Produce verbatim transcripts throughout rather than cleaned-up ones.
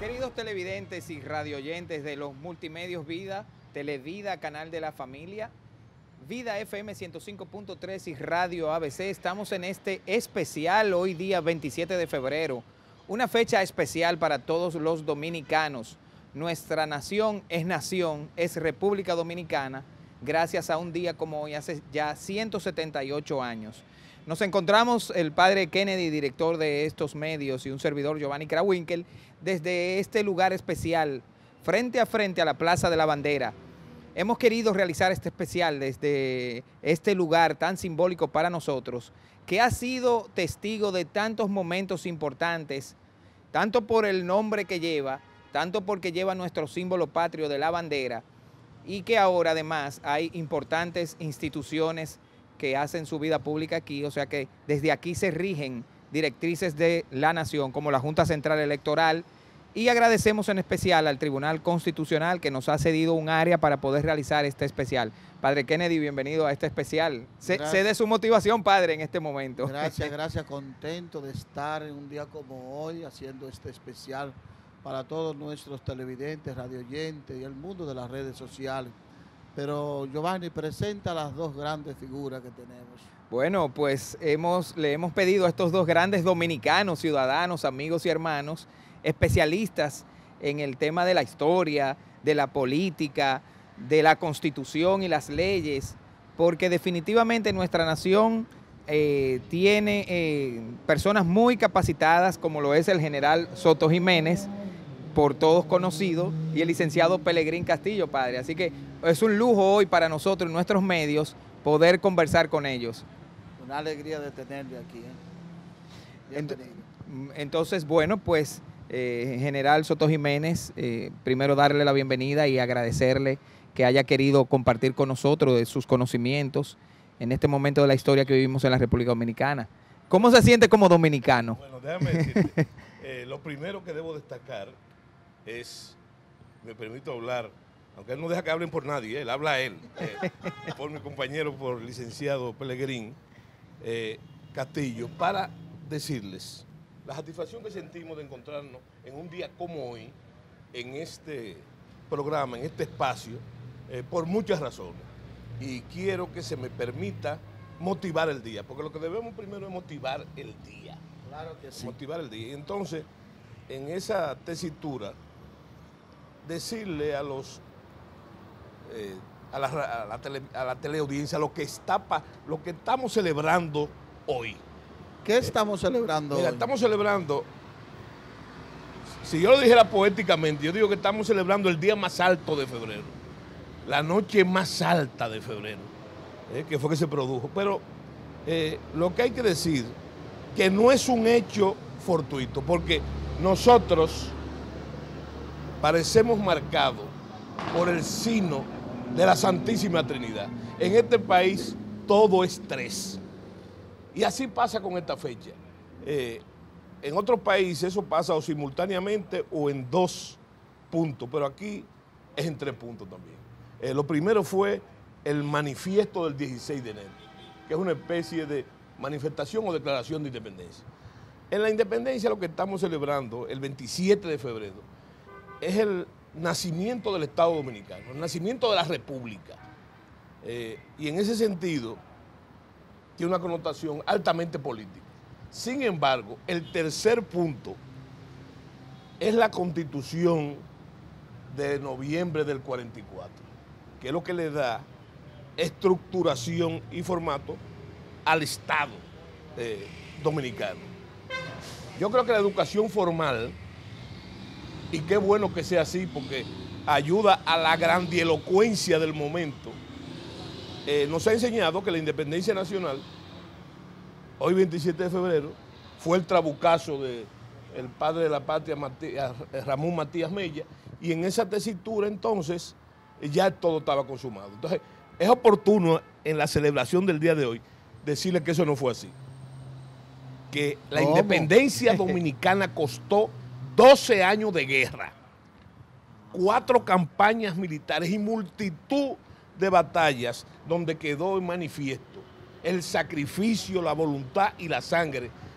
Queridos televidentes y radioyentes de los multimedios Vida, Televida, Canal de la Familia, Vida F M ciento cinco punto tres y Radio A B C, estamos en este especial hoy día veintisiete de febrero, una fecha especial para todos los dominicanos. Nuestra nación es nación, es República Dominicana, gracias a un día como hoy, hace ya ciento setenta y ocho años. Nos encontramos el padre Kennedy, director de estos medios, y un servidor, Giovanni Krawinkel, desde este lugar especial, frente a frente a la Plaza de la Bandera. Hemos querido realizar este especial desde este lugar tan simbólico para nosotros, que ha sido testigo de tantos momentos importantes, tanto por el nombre que lleva, tanto porque lleva nuestro símbolo patrio de la bandera, y que ahora además hay importantes instituciones que hacen su vida pública aquí, o sea que desde aquí se rigen directrices de la nación, como la Junta Central Electoral, y agradecemos en especial al Tribunal Constitucional que nos ha cedido un área para poder realizar este especial. Padre Kennedy, bienvenido a este especial. Sé, sé de su motivación, padre, en este momento. Gracias, gracias, contento de estar en un día como hoy haciendo este especial para todos nuestros televidentes, radioyentes y el mundo de las redes sociales. Pero Giovanni, presenta las dos grandes figuras que tenemos. Bueno, pues hemos, le hemos pedido a estos dos grandes dominicanos, ciudadanos, amigos y hermanos, especialistas en el tema de la historia, de la política, de la Constitución y las leyes, porque definitivamente nuestra nación eh, tiene eh, personas muy capacitadas, como lo es el general Soto Jiménez, por todos conocido, y el licenciado Pelegrín Castillo, padre. Así que es un lujo hoy para nosotros, en nuestros medios, poder conversar con ellos. Una alegría de tenerle aquí. ¿eh? Ent entonces, bueno, pues, eh, general Soto Jiménez, eh, primero darle la bienvenida y agradecerle que haya querido compartir con nosotros de sus conocimientos en este momento de la historia que vivimos en la República Dominicana. ¿Cómo se siente como dominicano? Bueno, déjame decirte, eh, lo primero que debo destacar es, me permito hablar, aunque él no deja que hablen por nadie, él habla a él, eh, por mi compañero, por el licenciado Pelegrín eh, Castillo, para decirles la satisfacción que sentimos de encontrarnos en un día como hoy, en este programa, en este espacio, eh, por muchas razones. Y quiero que se me permita motivar el día, porque lo que debemos primero es motivar el día. Claro que sí. Motivar el día. Y entonces, en esa tesitura, decirle a los eh, a, la, a, la tele, a la teleaudiencia lo que está lo que estamos celebrando hoy. ¿Qué estamos celebrando Mira, hoy? Estamos celebrando, si yo lo dijera poéticamente, yo digo que estamos celebrando el día más alto de febrero, la noche más alta de febrero, eh, que fue que se produjo. Pero eh, lo que hay que decir, que no es un hecho fortuito, porque nosotros parecemos marcados por el signo de la Santísima Trinidad. En este país todo es tres. Y así pasa con esta fecha. Eh, en otros países eso pasa o simultáneamente o en dos puntos, pero aquí es en tres puntos también. Eh, lo primero fue el manifiesto del dieciséis de enero, que es una especie de manifestación o declaración de independencia. En la independencia lo que estamos celebrando el veintisiete de febrero es el nacimiento del Estado Dominicano, el nacimiento de la República. Eh, y en ese sentido tiene una connotación altamente política. Sin embargo, el tercer punto es la Constitución de noviembre del cuarenta y cuatro, que es lo que le da estructuración y formato al Estado eh, dominicano. Yo creo que la educación formal, y qué bueno que sea así porque ayuda a la grandielocuencia del momento, eh, nos ha enseñado que la independencia nacional, hoy veintisiete de febrero, fue el trabucazo del padre de la patria, Matías, Ramón Matías Mella, y en esa tesitura entonces ya todo estaba consumado. Entonces es oportuno en la celebración del día de hoy decirle que eso no fue así, que la ¿Cómo? independencia dominicana costó doce años de guerra, cuatro campañas militares y multitud de batallas donde quedó en manifiesto el sacrificio, la voluntad y la sangre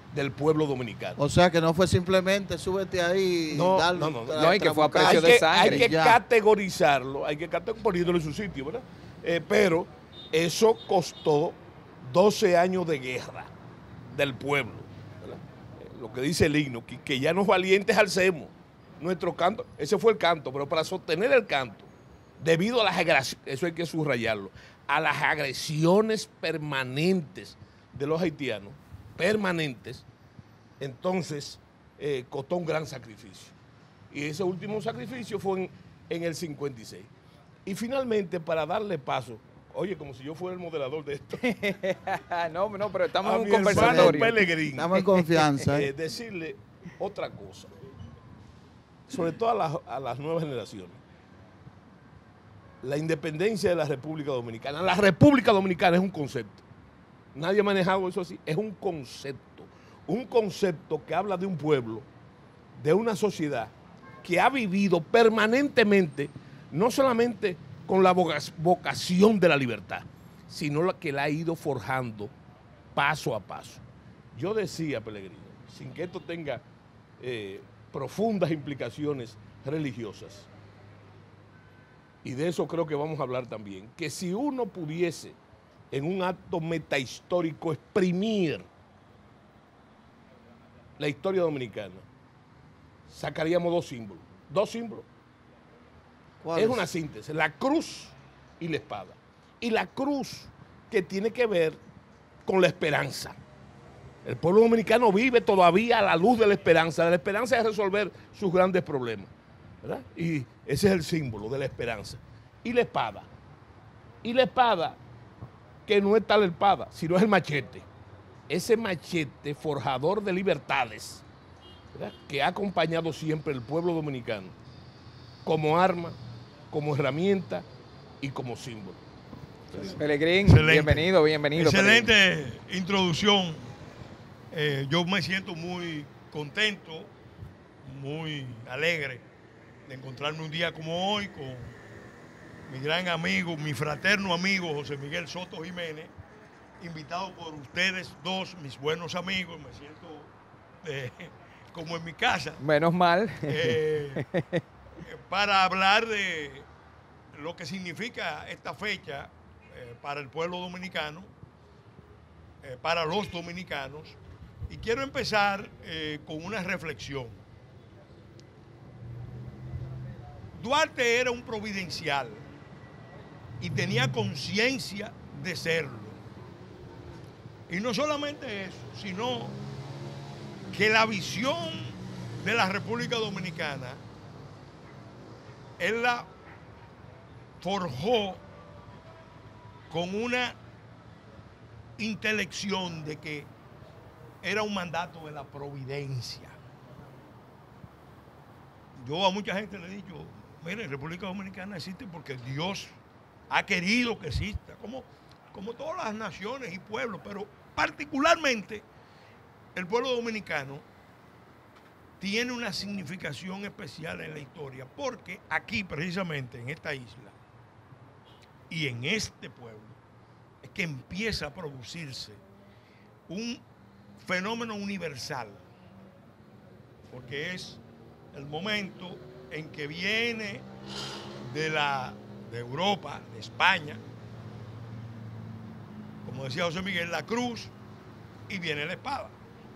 del pueblo dominicano. O sea que no fue simplemente súbete ahí y No, dar- no, no, no. tra- No, y que fue a trabucar. precio hay de que, sangre. hay que Ya. categorizarlo, hay que cate- poniéndolo en su sitio, ¿verdad? Eh, pero eso costó doce años de guerra del pueblo, ¿verdad? Eh, lo que dice el himno, que, que ya nos valientes alcemos nuestro canto, ese fue el canto, pero para sostener el canto, debido a las agresiones, eso hay que subrayarlo, a las agresiones permanentes de los haitianos, permanentes, entonces eh, costó un gran sacrificio. Y ese último sacrificio fue en, en el cincuenta y seis. Y finalmente, para darle paso, oye, como si yo fuera el moderador de esto, no, no, pero estamos a en un mi hermano conversatorio. Pelegrín, Estamos en confianza. eh, ¿eh? decirle otra cosa, sobre todo a las, a las nuevas generaciones. La independencia de la República Dominicana. La República Dominicana es un concepto. Nadie ha manejado eso así. Es un concepto. Un concepto que habla de un pueblo, de una sociedad que ha vivido permanentemente, no solamente con la vocación de la libertad, sino la que la ha ido forjando paso a paso. Yo decía, Peregrino, sin que esto tenga eh, profundas implicaciones religiosas, y de eso creo que vamos a hablar también, que si uno pudiese en un acto metahistórico exprimir la historia dominicana, sacaríamos dos símbolos. Dos símbolos. ¿Cuál Es es? una síntesis, la cruz y la espada. Y la cruz que tiene que ver con la esperanza. El pueblo dominicano vive todavía a la luz de la esperanza, de la esperanza de resolver sus grandes problemas, ¿verdad? Y ese es el símbolo de la esperanza. Y la espada. Y la espada, que no es tal espada, sino es el machete. Ese machete forjador de libertades, ¿verdad?, que ha acompañado siempre el pueblo dominicano como arma, como herramienta y como símbolo. Pelegrín, Excelente. bienvenido, bienvenido. Pelegrín. Excelente introducción. Eh, yo me siento muy contento, muy alegre de encontrarme un día como hoy con mi gran amigo, mi fraterno amigo José Miguel Soto Jiménez, invitado por ustedes dos, mis buenos amigos. Me siento eh, como en mi casa. Menos mal. Eh, para hablar de lo que significa esta fecha eh, para el pueblo dominicano, eh, para los dominicanos. Y quiero empezar eh, con una reflexión. Duarte era un providencial y tenía conciencia de serlo. Y no solamente eso, sino que la visión de la República Dominicana él la forjó con una intelección de que era un mandato de la providencia. Yo a mucha gente le he dicho, mire, República Dominicana existe porque Dios ha querido que exista, como, como todas las naciones y pueblos, pero particularmente el pueblo dominicano tiene una significación especial en la historia, porque aquí precisamente en esta isla y en este pueblo es que empieza a producirse un fenómeno universal, porque es el momento en que viene de, la, de Europa, de España, como decía José Miguel, la cruz, y viene la espada.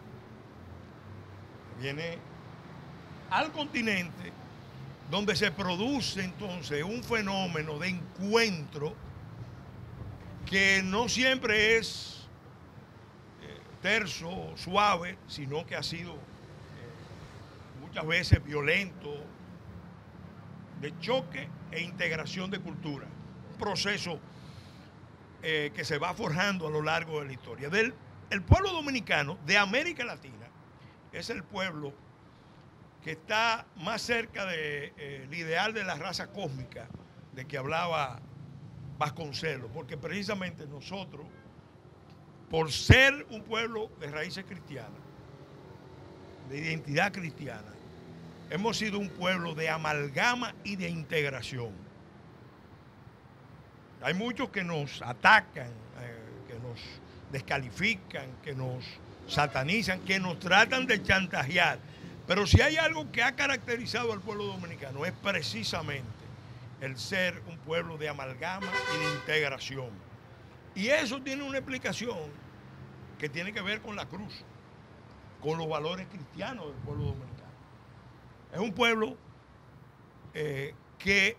Viene al continente, donde se produce entonces un fenómeno de encuentro que no siempre es eh, terso, suave, sino que ha sido eh, muchas veces violento, de choque e integración de cultura. Un proceso eh, que se va forjando a lo largo de la historia. Del, el pueblo dominicano de América Latina es el pueblo que está más cerca del de, eh, ideal de la raza cósmica de que hablaba Vasconcelos, porque precisamente nosotros, por ser un pueblo de raíces cristianas, de identidad cristiana, hemos sido un pueblo de amalgama y de integración. Hay muchos que nos atacan, eh, que nos descalifican, que nos satanizan, que nos tratan de chantajear. Pero si hay algo que ha caracterizado al pueblo dominicano es precisamente el ser un pueblo de amalgama y de integración. Y eso tiene una explicación que tiene que ver con la cruz, con los valores cristianos del pueblo dominicano. Es un pueblo eh, que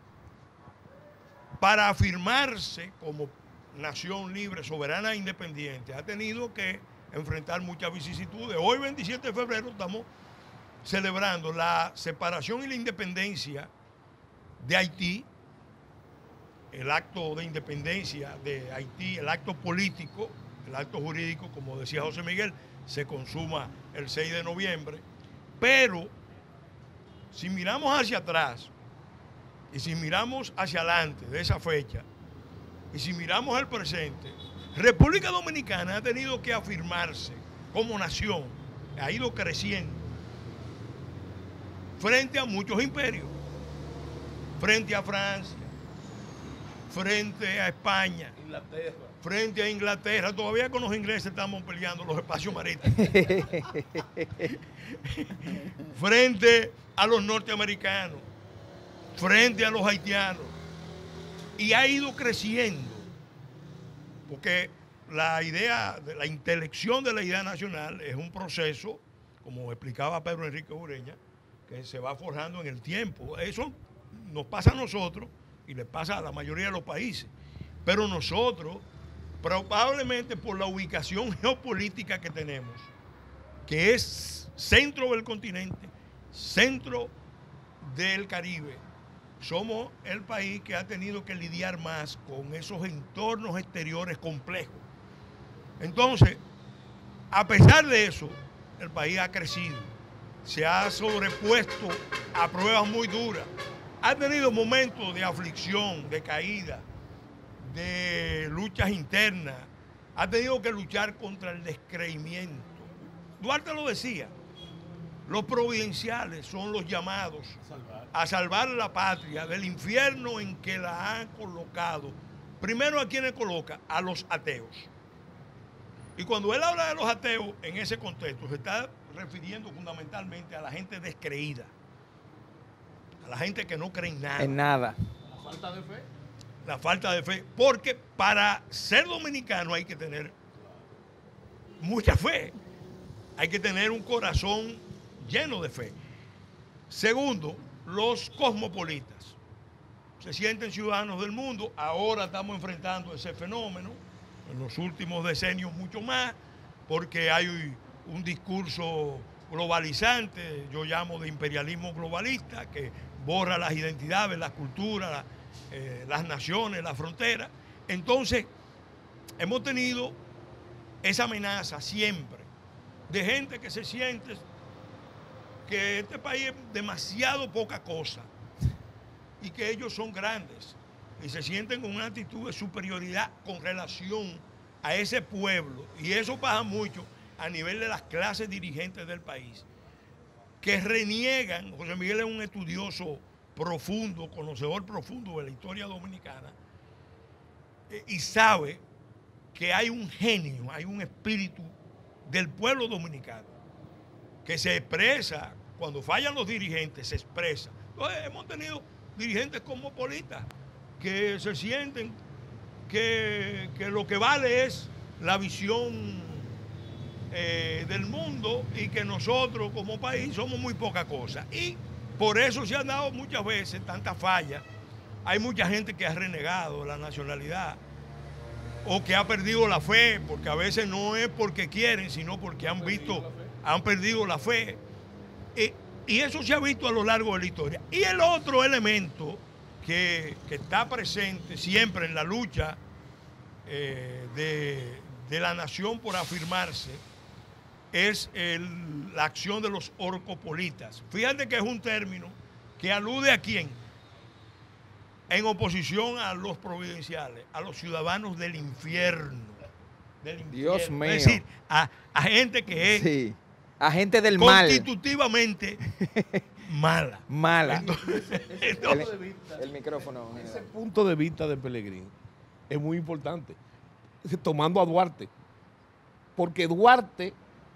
para afirmarse como nación libre, soberana e independiente ha tenido que enfrentar muchas vicisitudes. Hoy, veintisiete de febrero, estamos celebrando la separación y la independencia de Haití, el acto de independencia de Haití, el acto político, el acto jurídico, como decía José Miguel, se consuma el seis de noviembre. Pero si miramos hacia atrás y si miramos hacia adelante de esa fecha y si miramos el presente, República Dominicana ha tenido que afirmarse como nación, ha ido creciendo frente a muchos imperios, frente a Francia, frente a España, Inglaterra. frente a Inglaterra. Todavía con los ingleses estamos peleando los espacios marítimos. Frente a los norteamericanos, frente a los haitianos. Y ha ido creciendo, porque la idea, de la intelección de la idea nacional es un proceso, como explicaba Pedro Enrique Ureña, que se va forjando en el tiempo. Eso nos pasa a nosotros y le pasa a la mayoría de los países. Pero nosotros, probablemente por la ubicación geopolítica que tenemos, que es centro del continente, centro del Caribe, somos el país que ha tenido que lidiar más con esos entornos exteriores complejos. Entonces, a pesar de eso, el país ha crecido, se ha sobrepuesto a pruebas muy duras, ha tenido momentos de aflicción, de caída, de luchas internas, ha tenido que luchar contra el descreimiento. Duarte lo decía, los providenciales son los llamados a salvar la patria del infierno en que la han colocado. Primero, ¿a quiénes coloca? A los ateos. Y cuando él habla de los ateos en ese contexto, se está refiriendo fundamentalmente a la gente descreída, a la gente que no cree en nada. En nada. La falta de fe. La falta de fe. Porque para ser dominicano hay que tener mucha fe. Hay que tener un corazón lleno de fe. Segundo, los cosmopolitas. Se sienten ciudadanos del mundo. Ahora estamos enfrentando ese fenómeno. En los últimos decenios mucho más, porque hay un discurso globalizante, yo llamo de imperialismo globalista, que borra las identidades, las culturas, la, eh, las naciones, las fronteras. Entonces, hemos tenido esa amenaza siempre de gente que se siente que este país es demasiado poca cosa y que ellos son grandes y se sienten con una actitud de superioridad con relación a ese pueblo. Y eso pasa mucho a nivel de las clases dirigentes del país, que reniegan. José Miguel es un estudioso profundo, conocedor profundo de la historia dominicana, y sabe que hay un genio, hay un espíritu del pueblo dominicano que se expresa, cuando fallan los dirigentes, se expresa. Entonces, hemos tenido dirigentes cosmopolitas que se sienten que, que lo que vale es la visión eh, del mundo y que nosotros como país somos muy poca cosa. Y por eso se han dado muchas veces tantas fallas. Hay mucha gente que ha renegado la nacionalidad o que ha perdido la fe, porque a veces no es porque quieren, sino porque han visto, han perdido la fe. Y, y eso se ha visto a lo largo de la historia. Y el otro elemento que, que está presente siempre en la lucha eh, de, de la nación por afirmarse es el, la acción de los orcopolitas. Fíjate que es un término que alude a quién, en oposición a los providenciales, a los ciudadanos del infierno. Del infierno. Dios mío. Es decir, a, a gente que es sí. A gente del mal. Constitutivamente mala. Mala. Entonces, el, entonces, el micrófono. Ese punto de vista de Pellegrini es muy importante. Tomando a Duarte, porque Duarte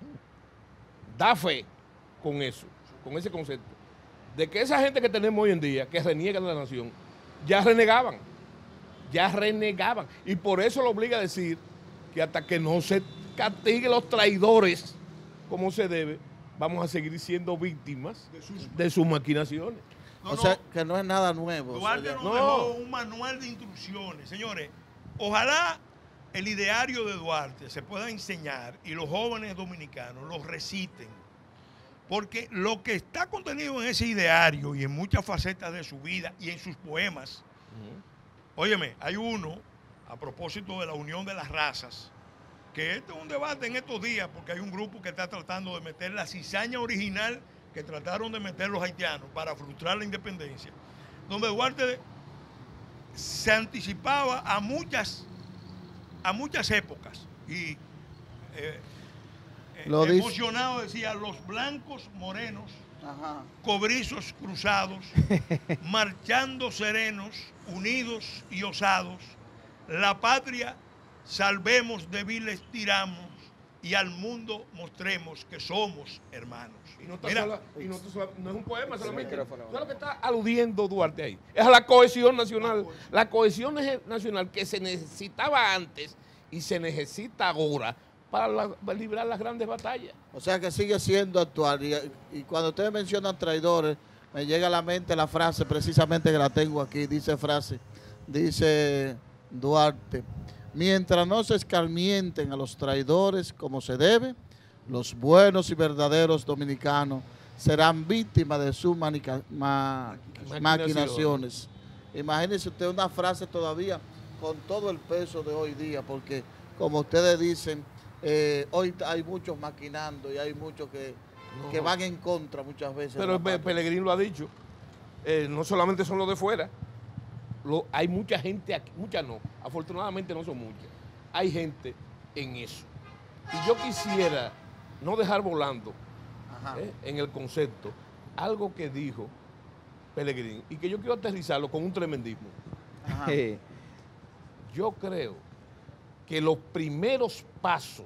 da fe con eso, con ese concepto, de que esa gente que tenemos hoy en día, que reniegan de la nación, ya renegaban, ya renegaban, y por eso lo obliga a decir que hasta que no se castiguen los traidores como se debe, vamos a seguir siendo víctimas de sus, de sus maquinaciones. No, o sea, no, que no es nada nuevo. Duarte o sea, nos no. dejó un manual de instrucciones. Señores, ojalá el ideario de Duarte se pueda enseñar y los jóvenes dominicanos lo reciten. Porque lo que está contenido en ese ideario y en muchas facetas de su vida y en sus poemas, uh-huh. Óyeme, hay uno, a propósito de la unión de las razas, que este es un debate en estos días, porque hay un grupo que está tratando de meter la cizaña original que trataron de meter los haitianos para frustrar la independencia, donde Duarte se anticipaba a muchas, a muchas épocas y eh, Lo emocionado decía, los blancos morenos, ajá, cobrizos cruzados, marchando serenos, unidos y osados, la patria salvemos de viles tiranos y al mundo mostremos que somos hermanos. Y no, está Mira, sola, y no, está sola, no es un poema solamente. ¿Sabes lo que está aludiendo Duarte ahí? Es a la cohesión nacional. La cohesión nacional que se necesitaba antes y se necesita ahora para, la, para librar las grandes batallas. O sea que sigue siendo actual. Y, y cuando ustedes mencionan traidores, me llega a la mente la frase, precisamente que la tengo aquí, dice frase, dice Duarte: mientras no se escarmienten a los traidores como se debe, los buenos y verdaderos dominicanos serán víctimas de sus manica, ma, maquinaciones. Imagínense usted una frase todavía con todo el peso de hoy día, porque como ustedes dicen, eh, hoy hay muchos maquinando y hay muchos que, no. que van en contra muchas veces. Pero Pelegrín lo ha dicho, eh, no solamente son los de fuera. Lo, hay mucha gente aquí, muchas no, afortunadamente no son muchas, hay gente en eso. Y yo quisiera no dejar volando eh, en el concepto algo que dijo Pelegrín y que yo quiero aterrizarlo con un tremendismo. Ajá. Yo creo que los primeros pasos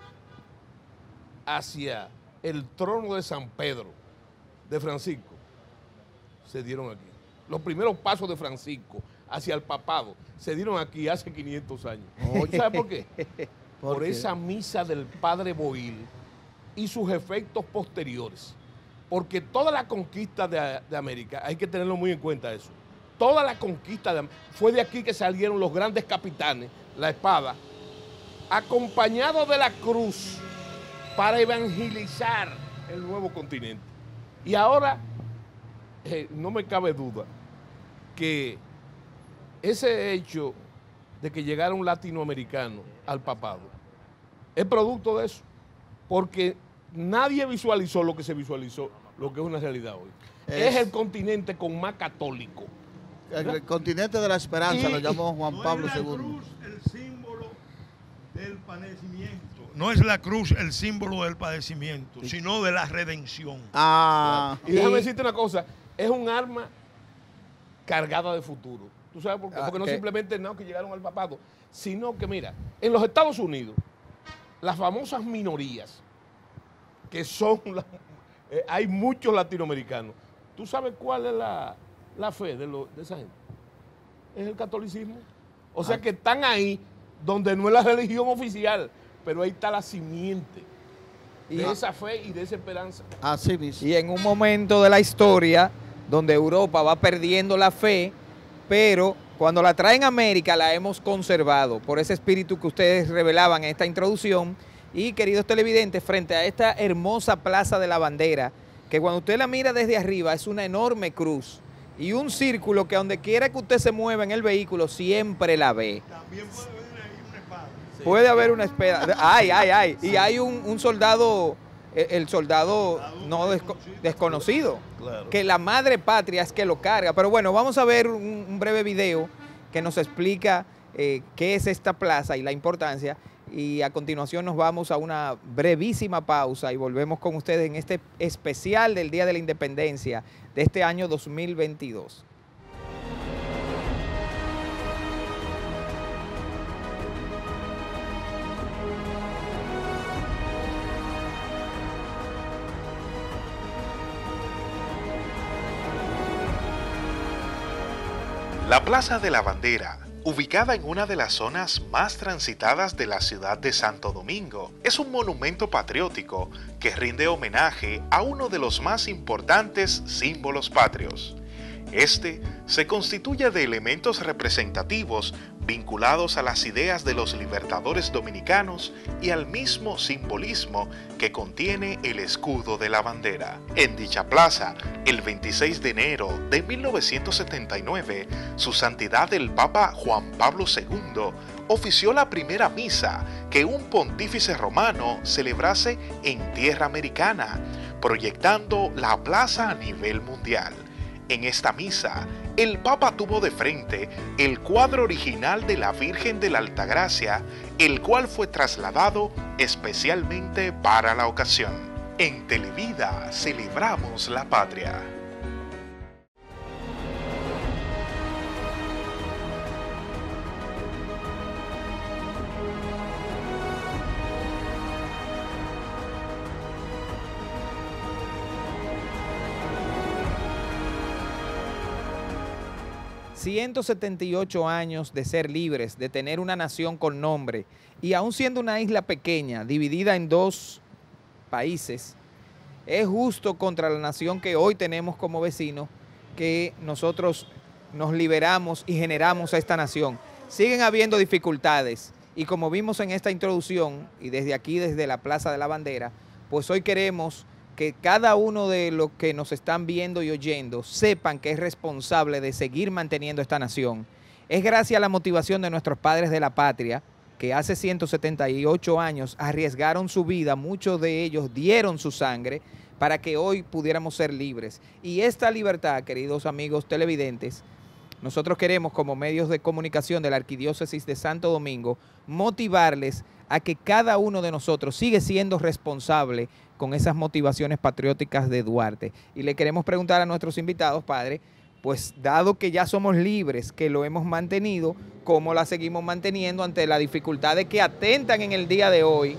hacia el trono de San Pedro de Francisco se dieron aquí. Los primeros pasos de Francisco hacia el papado se dieron aquí hace quinientos años. ¿Sabe por qué? ¿Por, por qué? Esa misa del padre Boil y sus efectos posteriores. Porque toda la conquista de, de América, hay que tenerlo muy en cuenta eso, toda la conquista de, fue de aquí que salieron los grandes capitanes, la espada, acompañados de la cruz para evangelizar el nuevo continente. Y ahora, eh, no me cabe duda que ese hecho de que llegara un latinoamericano al papado es producto de eso, porque nadie visualizó lo que se visualizó, lo que es una realidad hoy. Es, es el continente con más católico. El, el continente de la esperanza, y, lo llamó Juan no Pablo es la segundo. Cruz el símbolo del padecimiento. No es la cruz el símbolo del padecimiento, sí, sino de la redención. Ah, y déjame decirte una cosa, es un arma cargada de futuro. ¿Tú sabes por qué? Porque ah, no ¿qué? simplemente no que llegaron al papado, sino que mira, en los Estados Unidos, las famosas minorías, que son, la, eh, hay muchos latinoamericanos. ¿Tú sabes cuál es la, la fe de, lo, de esa gente? Es el catolicismo. O sea ah. que están ahí donde no es la religión oficial, pero ahí está la simiente de y, esa fe y de esa esperanza. Así mismo. Y en un momento de la historia donde Europa va perdiendo la fe, pero cuando la traen a América la hemos conservado por ese espíritu que ustedes revelaban en esta introducción. Y queridos televidentes, frente a esta hermosa Plaza de la Bandera, que cuando usted la mira desde arriba es una enorme cruz y un círculo que donde quiera que usted se mueva en el vehículo siempre la ve. También puede haber ahí una espada. Sí. Puede haber una espada. Ay, ay, ay. Y hay un, un soldado, el soldado no desco desconocido, claro, que la madre patria es que lo carga. Pero bueno, vamos a ver un, un breve video que nos explica eh, qué es esta plaza y la importancia. Y a continuación nos vamos a una brevísima pausa y volvemos con ustedes en este especial del Día de la Independencia de este año dos mil veintidós. La Plaza de la Bandera, ubicada en una de las zonas más transitadas de la ciudad de Santo Domingo, es un monumento patriótico que rinde homenaje a uno de los más importantes símbolos patrios. Este se constituye de elementos representativos vinculados a las ideas de los libertadores dominicanos y al mismo simbolismo que contiene el escudo de la bandera. En dicha plaza, el veintiséis de enero de mil novecientos setenta y nueve, Su Santidad el Papa Juan Pablo segundo ofició la primera misa que un pontífice romano celebrase en tierra americana, proyectando la plaza a nivel mundial. En esta misa, el Papa tuvo de frente el cuadro original de la Virgen de la Altagracia, el cual fue trasladado especialmente para la ocasión. En Televida celebramos la patria. ciento setenta y ocho años de ser libres, de tener una nación con nombre, y aún siendo una isla pequeña, dividida en dos países, es justo contra la nación que hoy tenemos como vecino que nosotros nos liberamos y generamos a esta nación. Siguen habiendo dificultades, y como vimos en esta introducción, y desde aquí, desde la Plaza de la Bandera, pues hoy queremos que cada uno de los que nos están viendo y oyendo sepan que es responsable de seguir manteniendo esta nación. Es gracias a la motivación de nuestros padres de la patria, que hace ciento setenta y ocho años arriesgaron su vida, muchos de ellos dieron su sangre para que hoy pudiéramos ser libres. Y esta libertad, queridos amigos televidentes, nosotros queremos, como medios de comunicación de la Arquidiócesis de Santo Domingo, motivarles a que cada uno de nosotros sigue siendo responsable con esas motivaciones patrióticas de Duarte. Y le queremos preguntar a nuestros invitados, padre, pues dado que ya somos libres, que lo hemos mantenido, ¿cómo la seguimos manteniendo ante las dificultades que atentan en el día de hoy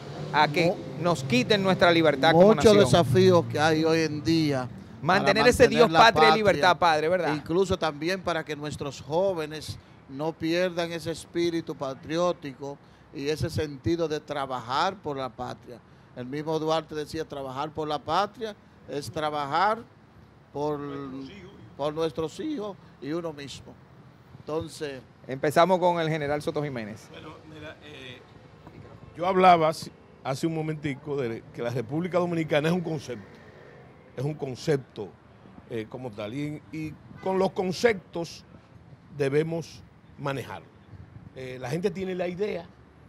a que no, nos quiten nuestra libertad como nación? Muchos desafíos que hay hoy en día. Mantener ese Dios, patria y libertad, padre, ¿verdad? Incluso también para que nuestros jóvenes no pierdan ese espíritu patriótico y ese sentido de trabajar por la patria. El mismo Duarte decía, trabajar por la patria es trabajar por, por nuestros hijos y uno mismo. Entonces... Empezamos con el general Soto Jiménez. Bueno, mira, eh, yo hablaba hace un momentico de que la República Dominicana es un concepto, es un concepto eh, como tal, y, y con los conceptos debemos manejarlo. Eh, la gente tiene la idea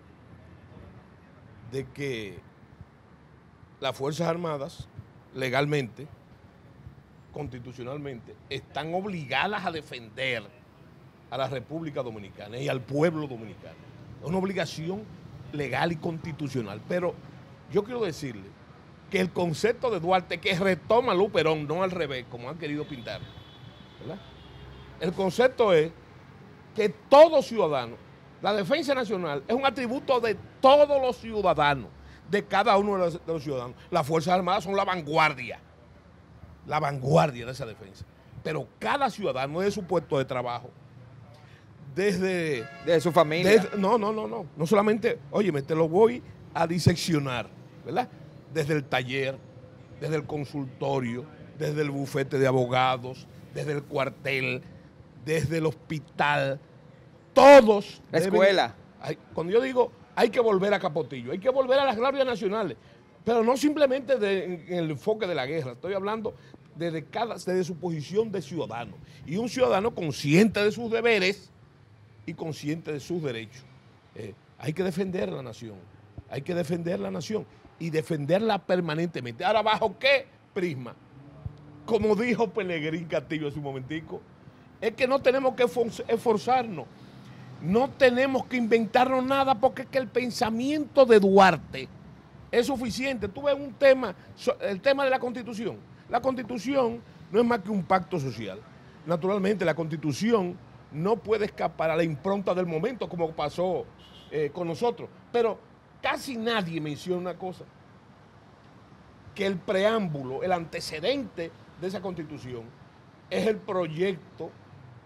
de que las Fuerzas Armadas, legalmente, constitucionalmente, están obligadas a defender a la República Dominicana y al pueblo dominicano. Es una obligación legal y constitucional. Pero yo quiero decirle que el concepto de Duarte, que retoma a Luperón, no al revés, como han querido pintar, ¿verdad? El concepto es que todo ciudadano, la defensa nacional es un atributo de todos los ciudadanos, de cada uno de los, de los ciudadanos. Las Fuerzas Armadas son la vanguardia, la vanguardia de esa defensa. Pero cada ciudadano de su puesto de trabajo, desde... De su familia. Desde, no, no, no, no. No solamente, oye, te lo voy a diseccionar, ¿verdad? Desde el taller, desde el consultorio, desde el bufete de abogados, desde el cuartel, desde el hospital, todos... La deben, escuela. hay, cuando yo digo, hay que volver a Capotillo, hay que volver a las glorias nacionales, pero no simplemente de, en, en el enfoque de la guerra, estoy hablando desde, cada, desde su posición de ciudadano, y un ciudadano consciente de sus deberes y consciente de sus derechos. Eh, hay que defender la nación, hay que defender la nación y defenderla permanentemente. Ahora, ¿bajo qué prisma? Como dijo Pelegrín Castillo hace un momentico, es que no tenemos que esforzarnos, no tenemos que inventarnos nada, porque es que el pensamiento de Duarte es suficiente. Tú ves un tema, el tema de la Constitución. La Constitución no es más que un pacto social. Naturalmente, la Constitución no puede escapar a la impronta del momento, como pasó eh, con nosotros. Pero casi nadie menciona una cosa, que el preámbulo, el antecedente de esa Constitución es el proyecto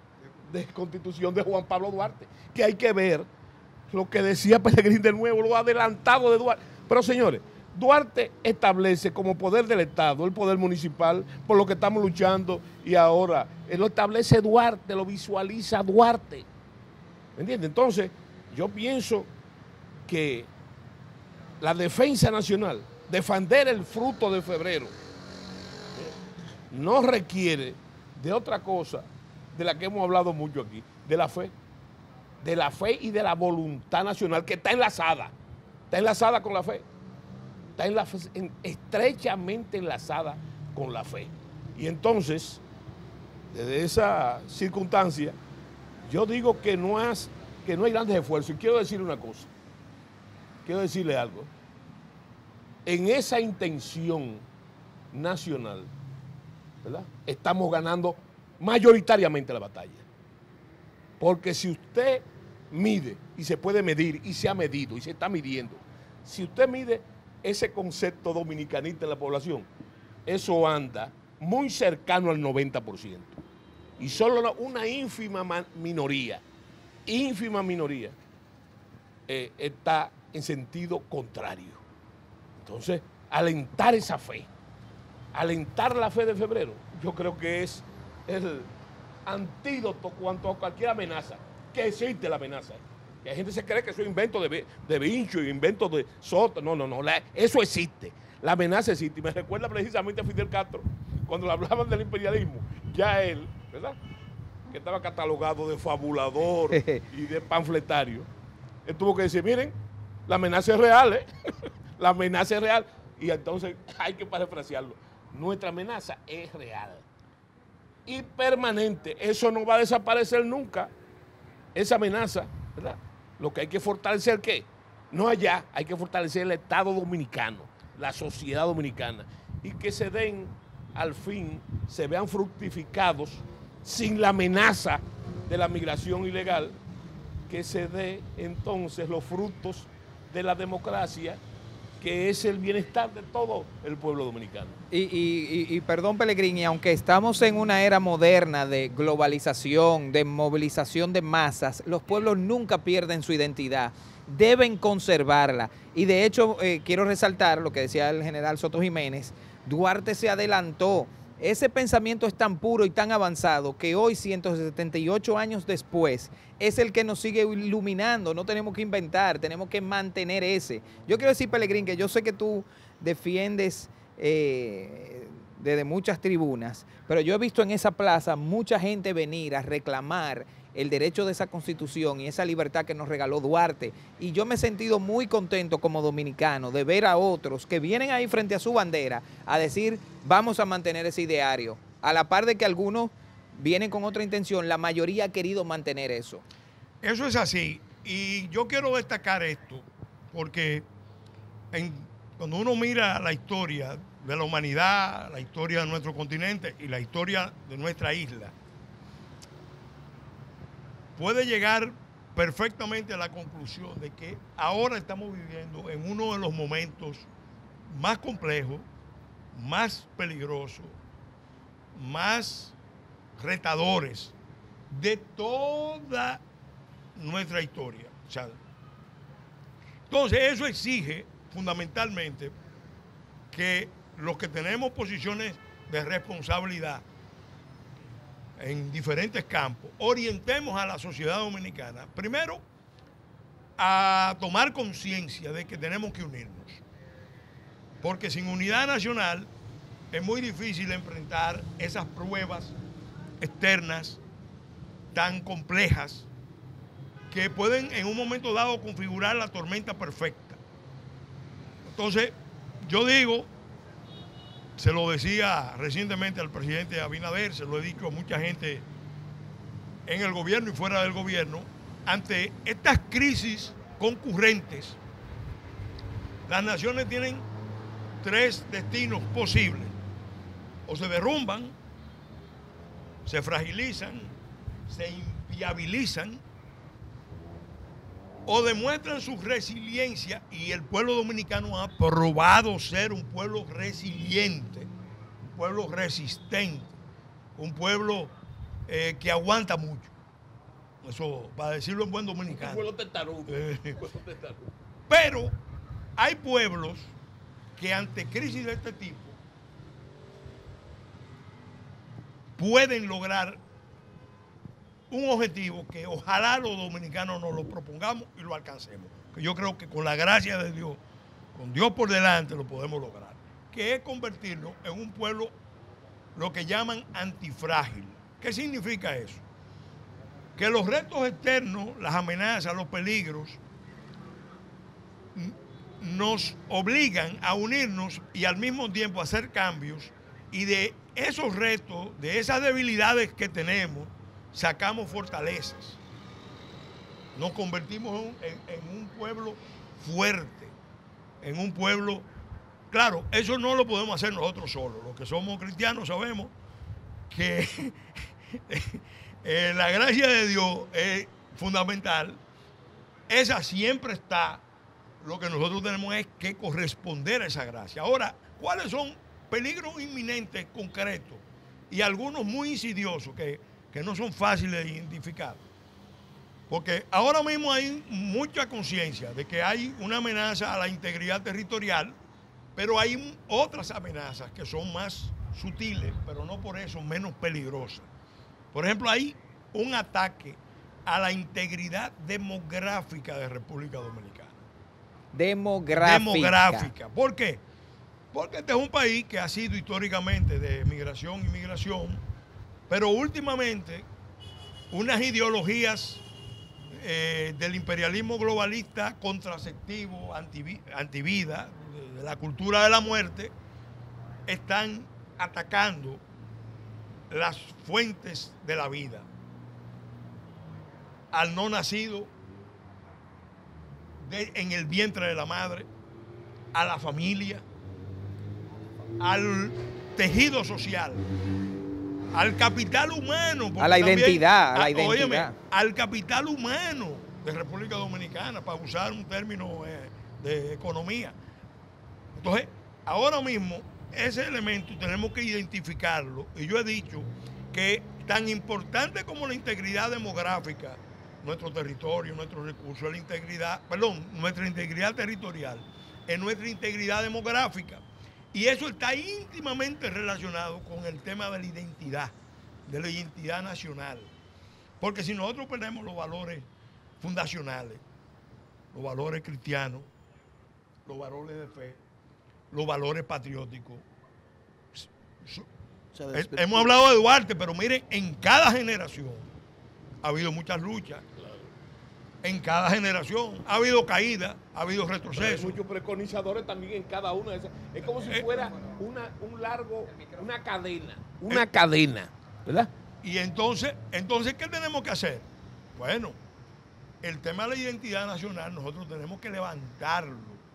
de constitución de Juan Pablo Duarte, que hay que ver lo que decía Pelegrín de nuevo, lo adelantado de Duarte. Pero señores, Duarte establece como poder del Estado, el poder municipal, por lo que estamos luchando, y ahora él lo establece Duarte, lo visualiza Duarte. ¿Me entiendes? Entonces, yo pienso que la defensa nacional, defender el fruto de febrero, no requiere de otra cosa de la que hemos hablado mucho aquí, de la fe, de la fe y de la voluntad nacional que está enlazada, está enlazada con la fe, está en la fe, en, estrechamente enlazada con la fe. Y entonces, desde esa circunstancia, yo digo que no, has, que no hay grandes esfuerzos. Y quiero decirle una cosa, quiero decirle algo. En esa intención nacional, ¿verdad?, estamos ganando mayoritariamente la batalla. Porque si usted mide, y se puede medir, y se ha medido, y se está midiendo, si usted mide ese concepto dominicanista en la población, eso anda muy cercano al noventa por ciento. Y solo una ínfima minoría, ínfima minoría, eh, está en sentido contrario. Entonces, alentar esa fe, alentar la fe de febrero, yo creo que es el antídoto cuanto a cualquier amenaza, que existe la amenaza. Que la gente se cree que eso es invento de, de Vincho, invento de Soto. No, no, no, la, eso existe. La amenaza existe. Y me recuerda precisamente a Fidel Castro, cuando le hablaban del imperialismo, ya él, ¿verdad?, que estaba catalogado de fabulador y de panfletario, él tuvo que decir, miren, la amenaza es real, ¿eh? La amenaza es real. Y entonces hay que parafrasearlo. Nuestra amenaza es real y permanente. Eso no va a desaparecer nunca, esa amenaza, ¿verdad? Lo que hay que fortalecer, ¿qué? No allá, hay que fortalecer el Estado dominicano, la sociedad dominicana, y que se den, al fin, se vean fructificados sin la amenaza de la migración ilegal, que se dé entonces los frutos de la democracia, que es el bienestar de todo el pueblo dominicano. Y, y, y, y perdón, Pelegrín, y aunque estamos en una era moderna de globalización, de movilización de masas, los pueblos nunca pierden su identidad, deben conservarla. Y de hecho, eh, quiero resaltar lo que decía el general Soto Jiménez, Duarte se adelantó. Ese pensamiento es tan puro y tan avanzado que hoy, ciento setenta y ocho años después, es el que nos sigue iluminando. No tenemos que inventar, tenemos que mantener ese. Yo quiero decir, Pelegrín, que yo sé que tú defiendes eh, desde muchas tribunas, pero yo he visto en esa plaza mucha gente venir a reclamar el derecho de esa Constitución y esa libertad que nos regaló Duarte. Y yo me he sentido muy contento como dominicano de ver a otros que vienen ahí frente a su bandera a decir, vamos a mantener ese ideario. A la par de que algunos vienen con otra intención, la mayoría ha querido mantener eso. Eso es así. Y yo quiero destacar esto, porque en, cuando uno mira la historia de la humanidad, la historia de nuestro continente y la historia de nuestra isla, puede llegar perfectamente a la conclusión de que ahora estamos viviendo en uno de los momentos más complejos, más peligrosos, más retadores de toda nuestra historia. O sea, entonces eso exige fundamentalmente que los que tenemos posiciones de responsabilidad en diferentes campos, orientemos a la sociedad dominicana, primero, a tomar conciencia de que tenemos que unirnos. Porque sin unidad nacional es muy difícil enfrentar esas pruebas externas tan complejas que pueden en un momento dado configurar la tormenta perfecta. Entonces, yo digo, se lo decía recientemente al presidente Abinader, se lo he dicho a mucha gente en el gobierno y fuera del gobierno, ante estas crisis concurrentes, las naciones tienen tres destinos posibles. O se derrumban, se fragilizan, se inviabilizan, o demuestran su resiliencia, y el pueblo dominicano ha probado ser un pueblo resiliente, un pueblo resistente, un pueblo eh, que aguanta mucho. Eso, para decirlo en buen dominicano. Pueblo testarudo. Eh, Pueblo testarudo. Pero hay pueblos que ante crisis de este tipo pueden lograr un objetivo que ojalá los dominicanos nos lo propongamos y lo alcancemos. Que yo creo que con la gracia de Dios, con Dios por delante, lo podemos lograr. Que es convertirlo en un pueblo, lo que llaman antifrágil. ¿Qué significa eso? Que los retos externos, las amenazas, los peligros, nos obligan a unirnos y al mismo tiempo a hacer cambios, y de esos retos, de esas debilidades que tenemos, sacamos fortalezas. Nos convertimos en, en, en un pueblo fuerte, en un pueblo... Claro, eso no lo podemos hacer nosotros solos. Los que somos cristianos sabemos que eh, la gracia de Dios es fundamental. Esa siempre está. Lo que nosotros tenemos es que corresponder a esa gracia. Ahora, ¿cuáles son peligros inminentes, concretos, y algunos muy insidiosos que, que no son fáciles de identificar? Porque ahora mismo hay mucha conciencia de que hay una amenaza a la integridad territorial, pero hay otras amenazas que son más sutiles, pero no por eso menos peligrosas. Por ejemplo, hay un ataque a la integridad demográfica de República Dominicana. Demográfica. Demográfica. ¿Por qué? Porque este es un país que ha sido históricamente de migración y migración, pero últimamente unas ideologías eh, del imperialismo globalista contraceptivo, antivi- antivida, de, de la cultura de la muerte, están atacando las fuentes de la vida. Al no nacido de, en el vientre de la madre, a la familia, al tejido social, al capital humano. A la también, identidad, a la a, identidad. Óyeme, al capital humano de República Dominicana, para usar un término eh, de economía. Entonces, ahora mismo, ese elemento tenemos que identificarlo. Y yo he dicho que tan importante como la integridad demográfica, nuestro territorio, nuestros recursos, la integridad, perdón, nuestra integridad territorial, es nuestra integridad demográfica. Y eso está íntimamente relacionado con el tema de la identidad, de la identidad nacional. Porque si nosotros perdemos los valores fundacionales, los valores cristianos, los valores de fe, los valores patrióticos. Hemos hablado de Duarte, pero miren, en cada generación ha habido muchas luchas. En cada generación ha habido caídas, ha habido retrocesos. Hay muchos preconizadores también en cada una de esas. Es como si fuera una, un largo, una cadena. Una Eh, cadena, ¿verdad? Y entonces, entonces, ¿qué tenemos que hacer? Bueno, el tema de la identidad nacional nosotros tenemos que levantarlo,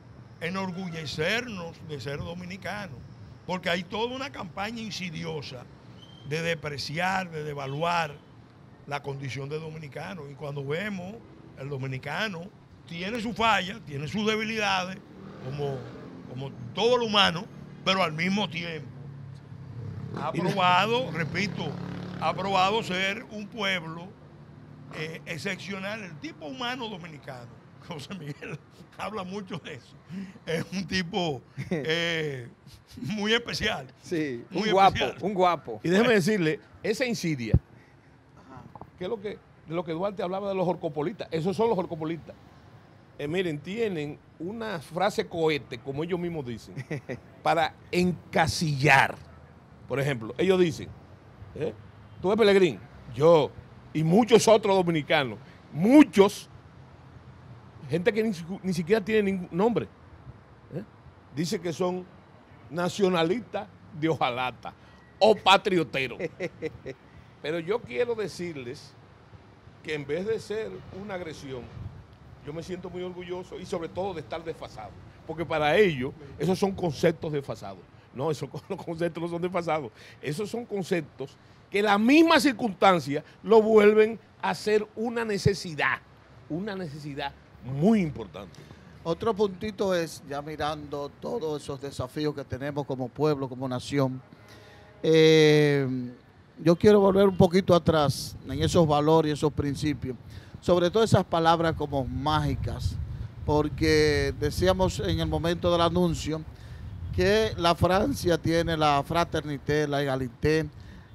enorgullecernos de ser dominicanos, porque hay toda una campaña insidiosa de depreciar, de devaluar la condición de dominicano. Y cuando vemos, el dominicano tiene su falla, tiene sus debilidades, como, como todo lo humano, pero al mismo tiempo ha probado, repito, ha probado ser un pueblo eh, excepcional. El tipo humano dominicano, José Miguel habla mucho de eso, es un tipo eh, muy especial. Sí, muy un guapo, especial. un guapo. Y déjeme decirle, esa insidia, que es lo que, de lo que Duarte hablaba de los horcopolitas, esos son los horcopolitas. Eh, miren, tienen una frase cohete, como ellos mismos dicen, para encasillar. Por ejemplo, ellos dicen, ¿eh? tú eres Pelegrín, yo y muchos otros dominicanos, muchos, gente que ni, ni siquiera tiene ningún nombre, ¿eh? dice que son nacionalistas de hojalata o patrioteros. Pero yo quiero decirles que en vez de ser una agresión, yo me siento muy orgulloso y sobre todo de estar desfasado, porque para ellos esos son conceptos desfasados. No, esos conceptos no son desfasados, esos son conceptos que la misma circunstancia lo vuelven a ser una necesidad, una necesidad muy importante. Otro puntito es, ya mirando todos esos desafíos que tenemos como pueblo, como nación, eh, yo quiero volver un poquito atrás en esos valores y esos principios, sobre todo esas palabras como mágicas, porque decíamos en el momento del anuncio que la Francia tiene la fraternité, la égalité,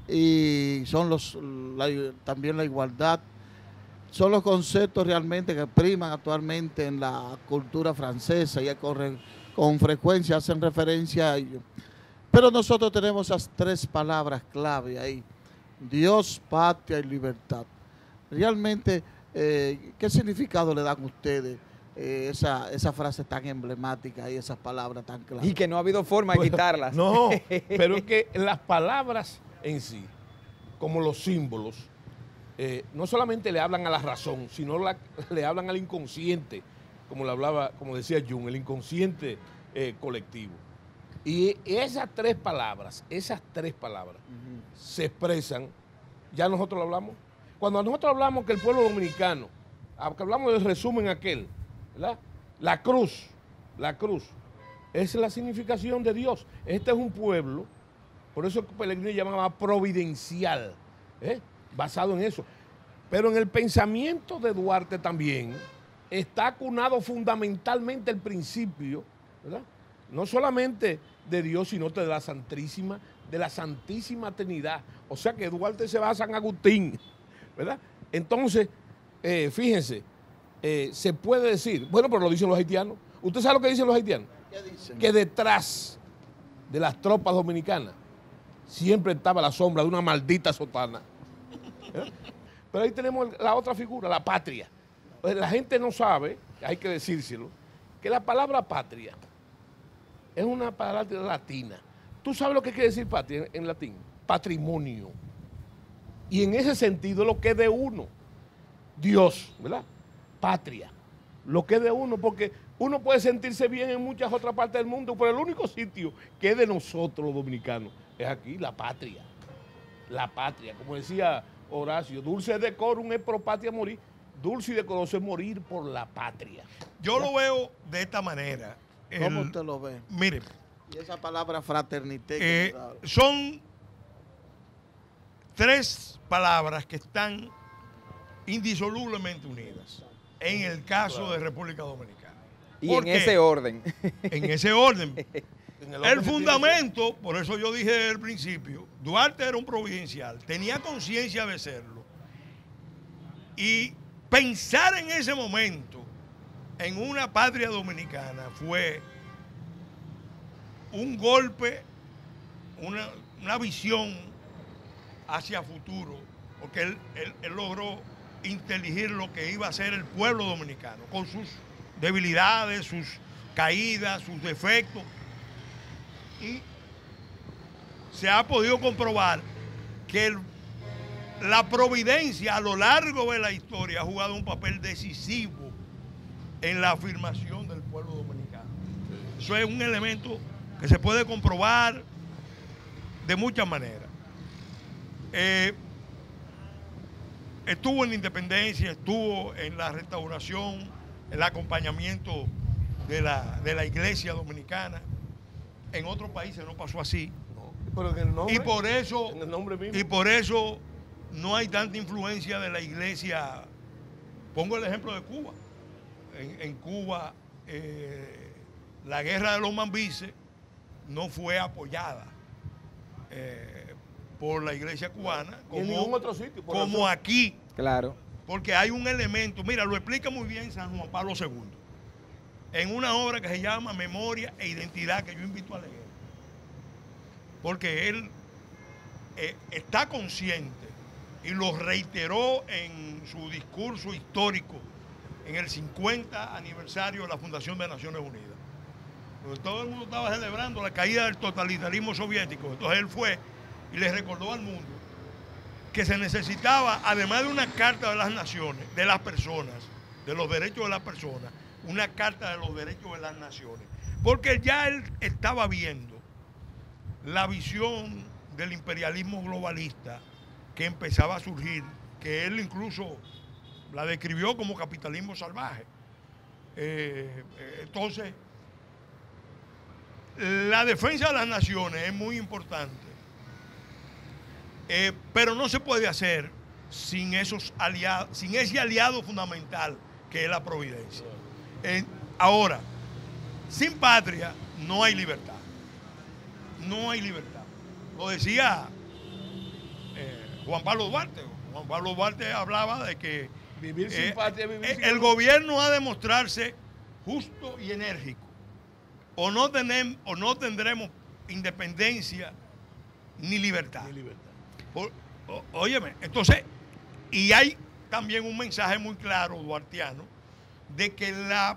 y son los la, también la igualdad. Son los conceptos realmente que priman actualmente en la cultura francesa y con, con frecuencia hacen referencia a ello. Pero nosotros tenemos esas tres palabras clave ahí: Dios, patria y libertad. Realmente, eh, ¿qué significado le dan ustedes eh, esa, esa frase tan emblemática y esas palabras tan claras? Y que no ha habido forma de Bueno, quitarlas. No, pero es que las palabras en sí, como los símbolos, eh, no solamente le hablan a la razón, sino la, le hablan al inconsciente, como le hablaba, como decía Jung, el inconsciente eh, colectivo. Y esas tres palabras, esas tres palabras uh-huh. se expresan, ya nosotros lo hablamos, cuando nosotros hablamos que el pueblo dominicano, que hablamos del resumen aquel, ¿verdad? La cruz, la cruz, es la significación de Dios. Este es un pueblo, por eso Pellegrini llamaba providencial, ¿eh? basado en eso. Pero en el pensamiento de Duarte también está acunado fundamentalmente el principio, ¿verdad? No solamente de Dios, sino de la Santísima, de la Santísima Trinidad. O sea que Duarte se va a San Agustín, ¿verdad? Entonces, eh, fíjense, eh, se puede decir, bueno, pero lo dicen los haitianos. ¿Usted sabe lo que dicen los haitianos? ¿Qué dicen? Que detrás de las tropas dominicanas siempre estaba la sombra de una maldita sotana. ¿Eh? Pero ahí tenemos la otra figura, la patria. Pues la gente no sabe, hay que decírselo, que la palabra patria es una palabra latina. ¿Tú sabes lo que quiere decir patria en, en latín? Patrimonio. Y en ese sentido lo que es de uno. Dios, ¿verdad? Patria. Lo que es de uno, porque uno puede sentirse bien en muchas otras partes del mundo, pero el único sitio que es de nosotros los dominicanos es aquí, la patria. La patria, como decía Horacio, dulce decorum es pro patria morir, dulce y decoroso es morir por la patria. Yo lo veo de esta manera. ¿Cómo el, usted lo ve? Mire. Y esa palabra fraternité. Eh, son tres palabras que están indisolublemente unidas en el caso de República Dominicana. Y en ese orden. En ese orden. En el, el fundamento, por eso yo dije desde el principio, Duarte era un providencial, tenía conciencia de serlo. Y pensar en ese momento en una patria dominicana fue un golpe, una, una visión hacia futuro, porque él, él, él logró inteligir lo que iba a ser el pueblo dominicano, con sus debilidades, sus caídas, sus defectos. Y se ha podido comprobar que el, la providencia a lo largo de la historia ha jugado un papel decisivo en la afirmación del pueblo dominicano. Eso es un elemento que se puede comprobar de muchas maneras. Eh, estuvo en la independencia, estuvo en la restauración, el acompañamiento de la, de la iglesia dominicana. En otros países no pasó así. No, pero en el nombre, y por eso, en el nombre mismo. y por eso no hay tanta influencia de la iglesia. Pongo el ejemplo de Cuba. En, en Cuba, eh, la guerra de los mambises no fue apoyada eh, por la iglesia cubana como, en ningún otro sitio, por como razón. aquí. Claro. Porque hay un elemento, mira, lo explica muy bien San Juan Pablo segundo, en una obra que se llama Memoria e Identidad, que yo invito a leer. Porque él eh, está consciente y lo reiteró en su discurso histórico en el cincuenta aniversario de la Fundación de Naciones Unidas. Donde todo el mundo estaba celebrando la caída del totalitarismo soviético. Entonces él fue y le recordó al mundo que se necesitaba, además de una carta de las naciones, de las personas, de los derechos de las personas, una carta de los derechos de las naciones. Porque ya él estaba viendo la visión del imperialismo globalista que empezaba a surgir, que él incluso la describió como capitalismo salvaje. Eh, entonces, la defensa de las naciones es muy importante. Eh, pero no se puede hacer sin, esos aliados, sin ese aliado fundamental que es la providencia. Eh, ahora, sin patria no hay libertad. No hay libertad. Lo decía eh, Juan Pablo Duarte. Juan Pablo Duarte hablaba de que Vivir sin eh, patria, vivir eh, sin el gobierno ha de mostrarse justo y enérgico. O no, tenemos, o no tendremos independencia ni libertad. Ni libertad. Por, o, óyeme, entonces, y hay también un mensaje muy claro, duartiano, de que la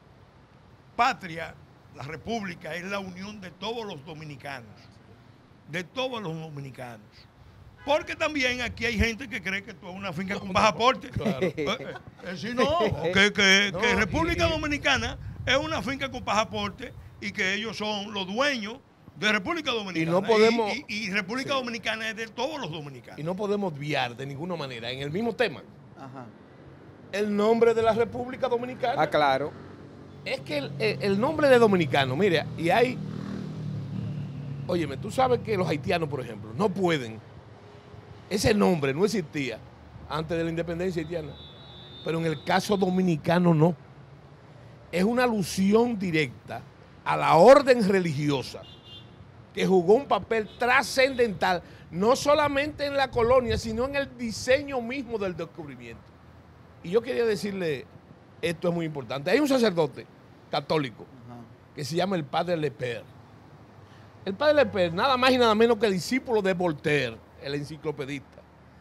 patria, la república, es la unión de todos los dominicanos. De todos los dominicanos. Porque también aquí hay gente que cree que esto es una finca con pasaporte. Claro. Eh, eh, eh, sí, no, que, que, No, que República y- y- Dominicana es una finca con pasaporte y que ellos son los dueños de República Dominicana. Y no podemos- Y, y- y República Sí. Dominicana es de todos los dominicanos. Y no podemos obviar de ninguna manera, en el mismo tema, Ajá. el nombre de la República Dominicana. Ah, claro. Es que el, el- el nombre de dominicano, mira, y hay. Óyeme, tú sabes que los haitianos, por ejemplo, no pueden. Ese nombre no existía antes de la independencia haitiana. Pero en el caso dominicano no. Es una alusión directa a la orden religiosa que jugó un papel trascendental, no solamente en la colonia, sino en el diseño mismo del descubrimiento. Y yo quería decirle, esto es muy importante. Hay un sacerdote católico Ajá. que se llama el padre Lepere. El padre Lepere, nada más y nada menos que discípulo de Voltaire, el enciclopedista.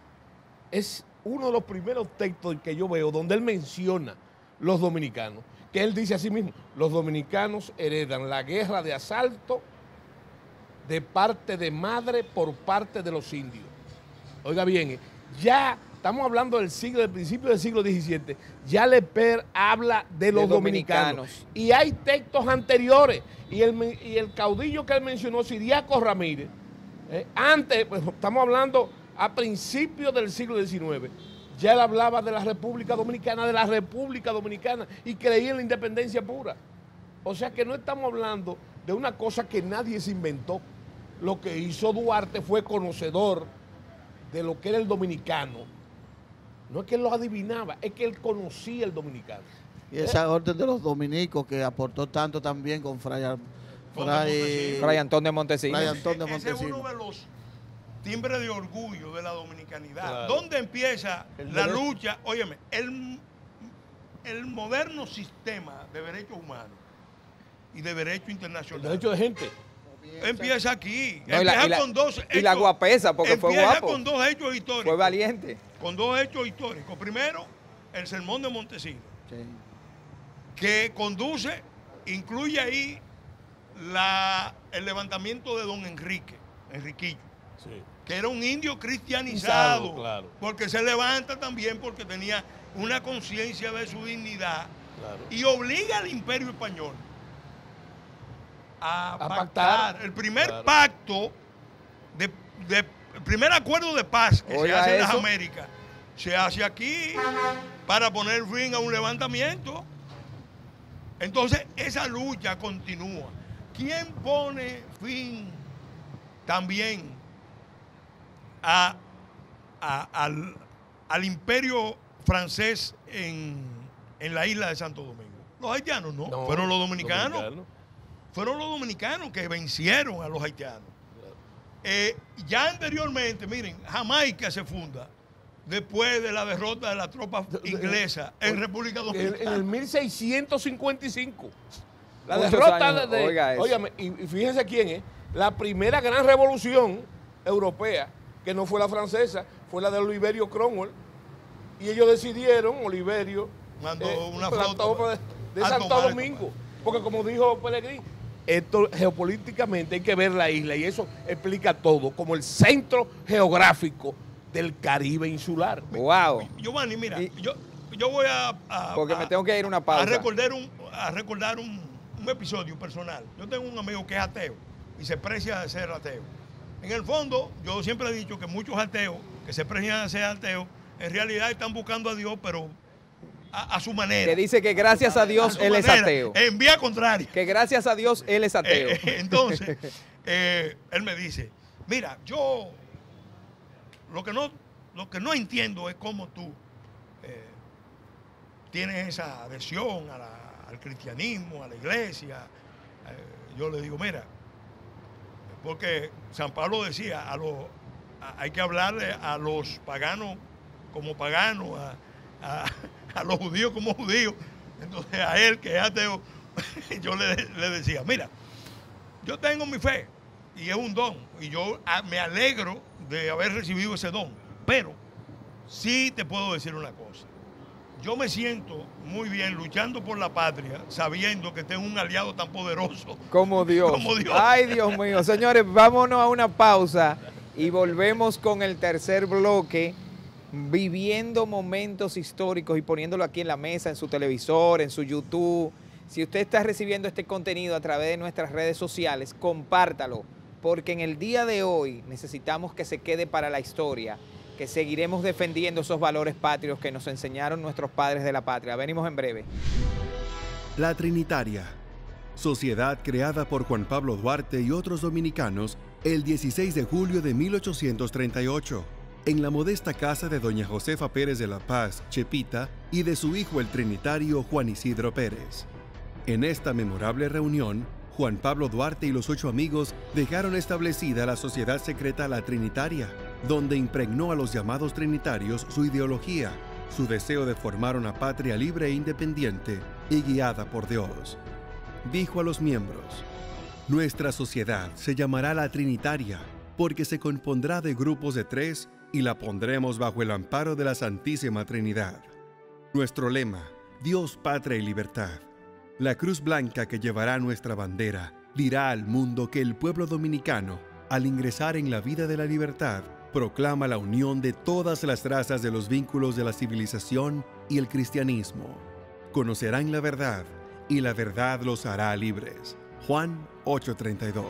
Es uno de los primeros textos que yo veo donde él menciona los dominicanos, que él dice así mismo, los dominicanos heredan la guerra de asalto de parte de madre por parte de los indios. Oiga bien, eh, ya estamos hablando del siglo, del principio del siglo diecisiete, ya Lepere habla de los dominicanos. dominicanos. Y hay textos anteriores, y el, men- y el caudillo que él mencionó, Siriaco Ramírez, eh, antes, pues, estamos hablando a principios del siglo diecinueve, ya él hablaba de la República Dominicana, de la República Dominicana, y creía en la independencia pura. O sea que no estamos hablando de una cosa que nadie se inventó. Lo que hizo Duarte fue conocedor de lo que era el dominicano. No es que él lo adivinaba, es que él conocía el dominicano. Y esa orden de los dominicos que aportó tanto también con Fray, Ar- Con Fray, Montesinos. Fray Antón de Montesinos. Fray Antón de Ese es Montesinos. uno de los timbres de orgullo de la dominicanidad. Claro. ¿Dónde empieza El la derecho. lucha? Óyeme, el, el moderno sistema de derechos humanos y de derecho El internacional derecho de gente. empieza aquí. No, y, la, empieza y la- con dos y la hechos- guapesa, porque fue empieza guapo. con dos hechos históricos. Fue valiente. Con dos hechos históricos. Primero, el sermón de Montesinos, Sí. que conduce, incluye ahí la, el levantamiento de don Enrique, Enriquillo, Sí. que era un indio cristianizado, Claro. porque se levanta también porque tenía una conciencia de su dignidad Claro. y obliga al imperio español a, A pactar. pactar. El primer Claro. pacto, de, de- el primer acuerdo de paz que Oiga se hace en las eso. Américas, se hace aquí para poner fin a un levantamiento. Entonces, esa lucha continúa. ¿Quién pone fin también a, a- al, al imperio francés en, en la isla de Santo Domingo? Los haitianos no, No, fueron los dominicanos. dominicanos. Fueron los dominicanos que vencieron a los haitianos. Eh, ya anteriormente, miren, Jamaica se funda después de la derrota de la tropa inglesa en República En, Dominicana. en el mil seiscientos cincuenta y cinco. La Muchos derrota años, de. de- oiga eso. óigame, y, y fíjense quién es. La primera gran revolución europea, que no fue la francesa, fue la de Oliverio Cromwell. Y ellos decidieron, Oliverio, Mandó una la flota tropa de, de a Santo tomar el Domingo. Porque como dijo Pellegrini, esto geopolíticamente hay que ver la isla y eso explica todo, como el centro geográfico del Caribe insular. Wow. Giovanni, mira, Y- yo, yo voy a, a- Porque me a- tengo que ir a una a pausa. recordar un, a recordar un, un episodio personal. Yo tengo un amigo que es ateo y se precia de ser ateo. En el fondo, yo siempre he dicho que muchos ateos que se precian de ser ateos, en realidad están buscando a Dios, pero a, a su manera. Que dice que gracias a Dios A su él es manera, ateo. En vía contraria. Que gracias a Dios él es ateo. Eh, eh, entonces, eh, él me dice, mira, yo lo que no, lo que no entiendo es cómo tú eh, tienes esa adhesión a la, al cristianismo, a la iglesia. Eh, yo le digo, mira, porque San Pablo decía, a los, a, hay que hablarle a los paganos como paganos, a, a, a los judíos como judíos. Entonces a él, que es ateo, yo le, le decía, mira, yo tengo mi fe y es un don, y yo a, me alegro de haber recibido ese don, pero sí te puedo decir una cosa. Yo me siento muy bien luchando por la patria, sabiendo que tengo un aliado tan poderoso como Dios. Como Dios. Ay, Dios mío. Señores, vámonos a una pausa y volvemos con el tercer bloque, viviendo momentos históricos y poniéndolo aquí en la mesa, en su televisor, en su YouTube. Si usted está recibiendo este contenido a través de nuestras redes sociales, compártalo, porque en el día de hoy necesitamos que se quede para la historia, que seguiremos defendiendo esos valores patrios que nos enseñaron nuestros padres de la patria. Venimos en breve. La Trinitaria, sociedad creada por Juan Pablo Duarte y otros dominicanos el dieciséis de julio de mil ochocientos treinta y ocho, en la modesta casa de doña Josefa Pérez de la Paz, Chepita, y de su hijo el trinitario Juan Isidro Pérez. En esta memorable reunión, Juan Pablo Duarte y los ocho amigos dejaron establecida la sociedad secreta La Trinitaria, donde impregnó a los llamados trinitarios su ideología, su deseo de formar una patria libre e independiente y guiada por Dios. Dijo a los miembros: nuestra sociedad se llamará La Trinitaria, porque se compondrá de grupos de tres y la pondremos bajo el amparo de la Santísima Trinidad. Nuestro lema: Dios, Patria y Libertad. La cruz blanca que llevará nuestra bandera dirá al mundo que el pueblo dominicano, al ingresar en la vida de la libertad, proclama la unión de todas las razas de los vínculos de la civilización y el cristianismo. Conocerán la verdad, y la verdad los hará libres. Juan ocho treinta y dos.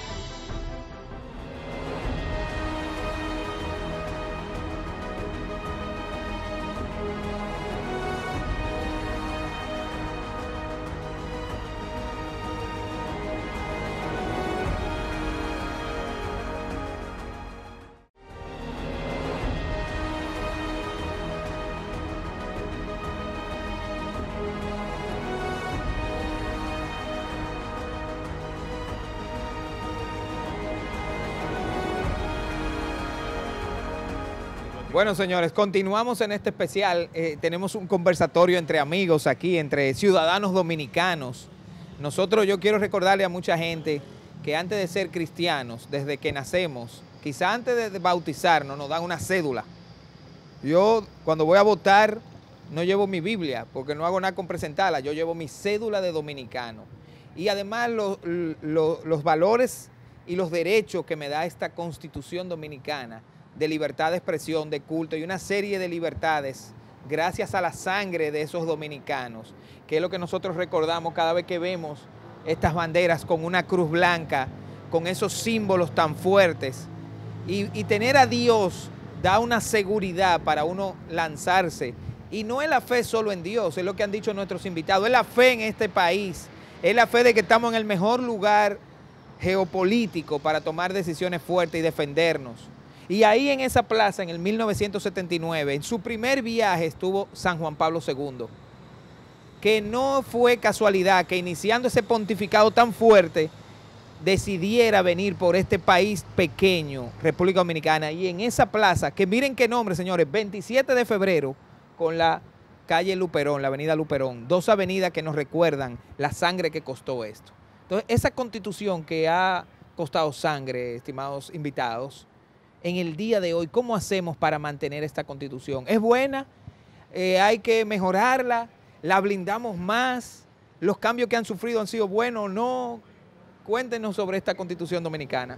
Bueno, señores, continuamos en este especial. Eh, tenemos un conversatorio entre amigos aquí, entre ciudadanos dominicanos. Nosotros, yo quiero recordarle a mucha gente que antes de ser cristianos, desde que nacemos, quizá antes de bautizarnos, nos dan una cédula. Yo, cuando voy a votar, no llevo mi Biblia, porque no hago nada con presentarla. Yo llevo mi cédula de dominicano. Y además lo, lo, los valores y los derechos que me da esta Constitución Dominicana, de libertad de expresión, de culto y una serie de libertades gracias a la sangre de esos dominicanos, que es lo que nosotros recordamos cada vez que vemos estas banderas con una cruz blanca, con esos símbolos tan fuertes. Y, y tener a Dios da una seguridad para uno lanzarse. Y no es la fe solo en Dios, es lo que han dicho nuestros invitados, es la fe en este país, es la fe de que estamos en el mejor lugar geopolítico para tomar decisiones fuertes y defendernos. Y ahí en esa plaza, en el mil novecientos setenta y nueve, en su primer viaje estuvo San Juan Pablo segundo, que no fue casualidad que iniciando ese pontificado tan fuerte, decidiera venir por este país pequeño, República Dominicana, y en esa plaza, que miren qué nombre, señores, veintisiete de febrero, con la calle Luperón, la avenida Luperón, dos avenidas que nos recuerdan la sangre que costó esto. Entonces, esa constitución que ha costado sangre, estimados invitados, en el día de hoy, ¿cómo hacemos para mantener esta constitución? ¿Es buena? Eh, ¿Hay que mejorarla? ¿La blindamos más? ¿Los cambios que han sufrido han sido buenos o no? Cuéntenos sobre esta constitución dominicana.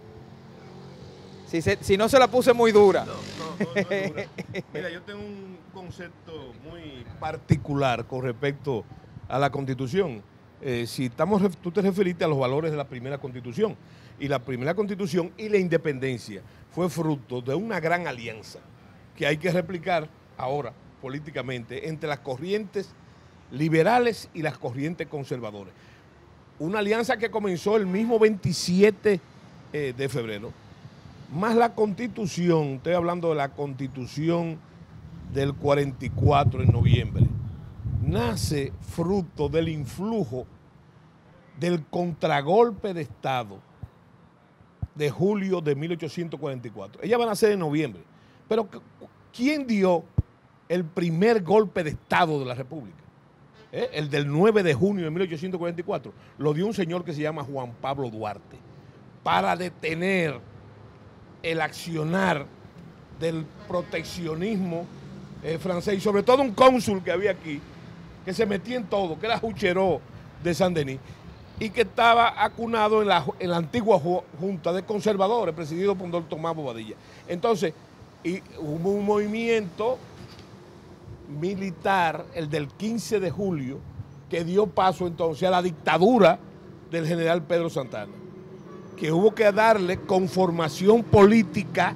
Si, se, si no se la puse muy dura. No, no, no, no es dura. Mira, yo tengo un concepto muy particular con respecto a la constitución. Eh, si estamos, tú te referiste a los valores de la primera constitución. Y la primera constitución y la independencia fue fruto de una gran alianza que hay que replicar ahora políticamente entre las corrientes liberales y las corrientes conservadoras. Una alianza que comenzó el mismo veintisiete de febrero más la Constitución, estoy hablando de la Constitución del cuarenta y cuatro en noviembre, nace fruto del influjo del contragolpe de Estado de julio de mil ochocientos cuarenta y cuatro. Ella va a nacer en noviembre, pero ¿quién dio el primer golpe de Estado de la República? ¿Eh? El del nueve de junio de mil ochocientos cuarenta y cuatro. Lo dio un señor que se llama Juan Pablo Duarte, para detener el accionar del proteccionismo eh, francés, y sobre todo un cónsul que había aquí, que se metía en todo, que era Jucheró de Saint-Denis, y que estaba acunado en la, en la antigua Junta de Conservadores, presidido por don Tomás Bobadilla. Entonces, y hubo un movimiento militar, el del quince de julio, que dio paso entonces a la dictadura del general Pedro Santana, que hubo que darle conformación política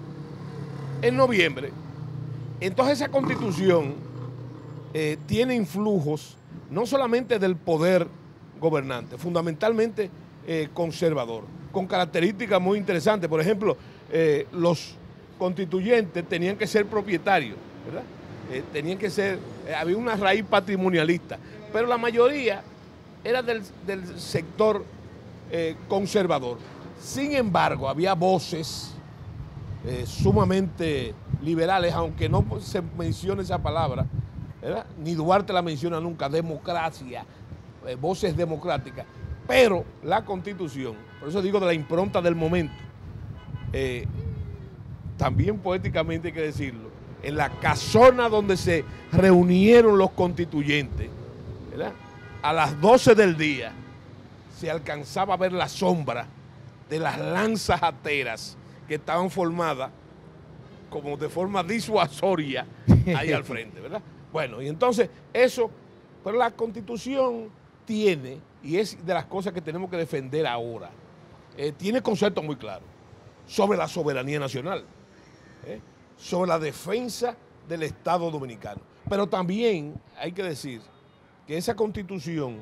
en noviembre. Entonces esa constitución eh, tiene influjos no solamente del poder gobernante, fundamentalmente eh, conservador, con características muy interesantes. Por ejemplo, eh, los constituyentes tenían que ser propietarios, ¿verdad? Eh, tenían que ser, eh, había una raíz patrimonialista, pero la mayoría era del, del sector eh, conservador. Sin embargo, había voces eh, sumamente liberales, aunque no se mencione esa palabra, ¿verdad? Ni Duarte la menciona nunca, democracia, eh, voces democráticas, pero la Constitución, por eso digo de la impronta del momento, eh, también poéticamente hay que decirlo, en la casona donde se reunieron los constituyentes, ¿verdad? A las doce del día se alcanzaba a ver la sombra de las lanzas ateras que estaban formadas como de forma disuasoria ahí al frente, ¿verdad? Bueno, y entonces eso, pero la Constitución tiene, y es de las cosas que tenemos que defender ahora, eh, tiene conceptos muy claros sobre la soberanía nacional, ¿eh? sobre la defensa del Estado dominicano. Pero también hay que decir que esa Constitución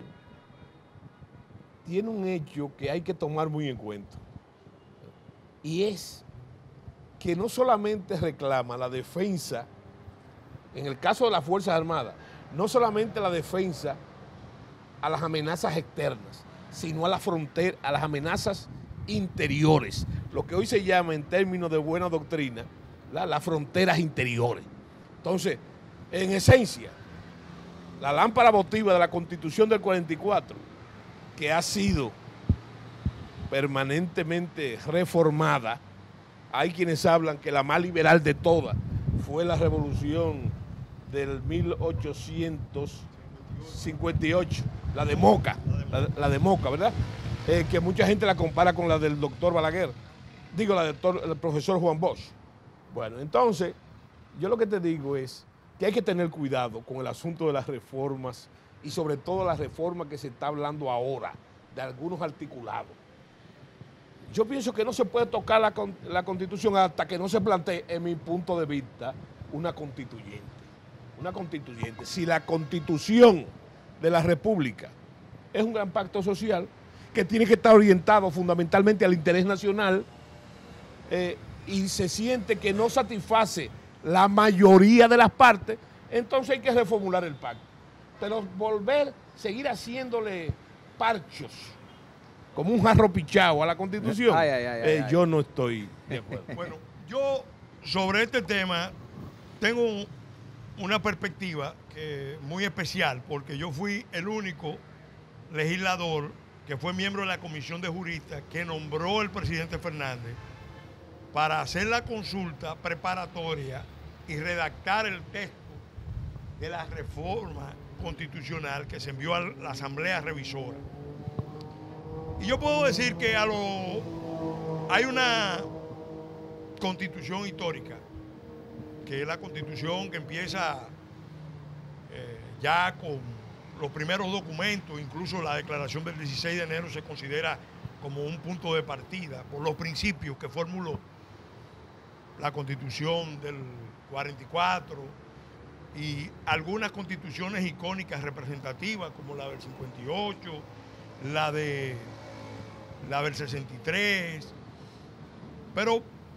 tiene un hecho que hay que tomar muy en cuenta, y es que no solamente reclama la defensa, en el caso de las Fuerzas Armadas, no solamente la defensa a las amenazas externas, sino a la frontera, a las amenazas interiores, lo que hoy se llama en términos de buena doctrina, la, las fronteras interiores. Entonces, en esencia, la lámpara votiva de la Constitución del cuarenta y cuatro, que ha sido permanentemente reformada, hay quienes hablan que la más liberal de todas fue la revolución del mil ochocientos cincuenta y ocho, la de Moca, la, la de Moca, ¿verdad? Eh, que mucha gente la compara con la del doctor Balaguer, digo la del, doctor, del profesor Juan Bosch. Bueno, entonces, yo lo que te digo es que hay que tener cuidado con el asunto de las reformas y sobre todo las reformas que se está hablando ahora, de algunos articulados. Yo pienso que no se puede tocar la, la Constitución hasta que no se plantee, en mi punto de vista, una constituyente. Una constituyente. Si la Constitución de la República es un gran pacto social que tiene que estar orientado fundamentalmente al interés nacional eh, y se siente que no satisface la mayoría de las partes, entonces hay que reformular el pacto. Pero volver, seguir haciéndole parchos como un jarro pichado a la Constitución, ay, ay, ay, eh, ay. yo no estoy de acuerdo. Bueno, yo sobre este tema tengo una perspectiva que, muy especial, porque yo fui el único legislador que fue miembro de la comisión de juristas que nombró el presidente Fernández para hacer la consulta preparatoria y redactar el texto de la reforma constitucional que se envió a la Asamblea Revisora. Y yo puedo decir que a lo, hay una constitución histórica, que es la constitución que empieza eh, ya con los primeros documentos, incluso la declaración del dieciséis de enero se considera como un punto de partida por los principios que formuló la Constitución del cuarenta y cuatro y algunas constituciones icónicas representativas como la del cincuenta y ocho, la de la del sesenta y tres, pero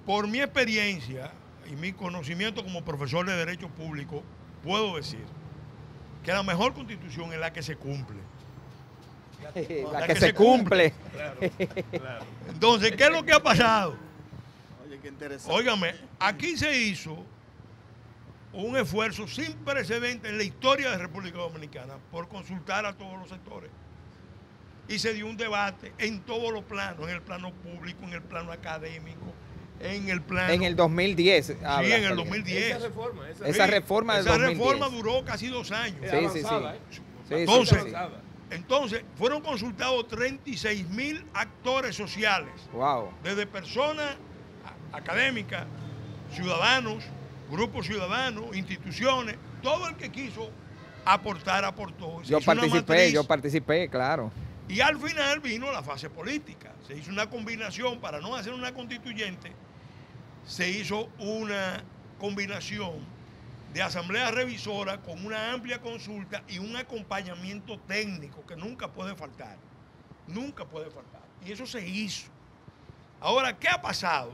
por mi experiencia y mi conocimiento como profesor de Derecho Público, puedo decir que la mejor constitución es la que se cumple. La, la que, que se, se cumple. cumple. Claro, claro. Entonces, ¿qué es lo que ha pasado? Oye, qué interesante. Óigame, aquí se hizo un esfuerzo sin precedentes en la historia de República Dominicana por consultar a todos los sectores. Y se dio un debate en todos los planos, en el plano público, en el plano académico, en el plano... En el dos mil diez. Habla, sí, en el dos mil diez. Esa reforma, esa, esa sí, reforma del esa dos mil diez. reforma duró casi dos años. Sí, sí, sí. ¿eh? sí entonces, sí, sí. entonces, fueron consultados treinta y seis mil actores sociales. Wow. Desde personas académicas, ciudadanos, grupos ciudadanos, instituciones, todo el que quiso aportar, aportó. Se yo participé, yo participé, claro. Y al final vino la fase política. Se hizo una combinación, para no hacer una constituyente, se hizo una combinación de asamblea revisora con una amplia consulta y un acompañamiento técnico que nunca puede faltar. Nunca puede faltar. Y eso se hizo. Ahora, ¿qué ha pasado?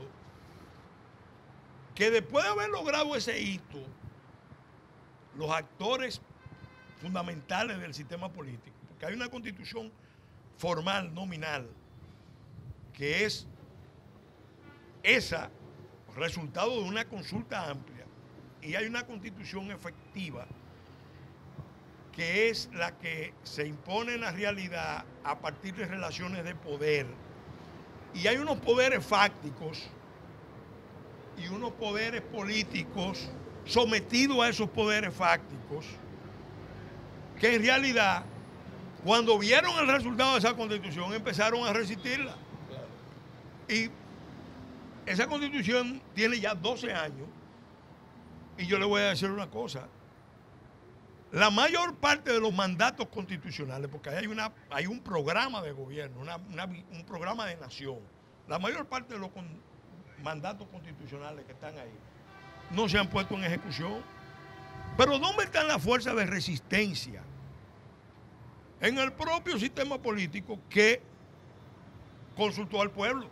Que después de haber logrado ese hito, los actores fundamentales del sistema político, porque hay una constitución formal, nominal, que es esa resultado de una consulta amplia, y hay una constitución efectiva, que es la que se impone en la realidad a partir de relaciones de poder, y hay unos poderes fácticos y unos poderes políticos sometidos a esos poderes fácticos, que en realidad, cuando vieron el resultado de esa constitución, empezaron a resistirla. Y esa constitución tiene ya doce años, y yo le voy a decir una cosa. La mayor parte de los mandatos constitucionales, porque hay, una, hay un programa de gobierno, una, una, un programa de nación, la mayor parte de los con, mandatos constitucionales que están ahí no se han puesto en ejecución. Pero ¿dónde están las fuerzas de resistencia? En el propio sistema político que consultó al pueblo.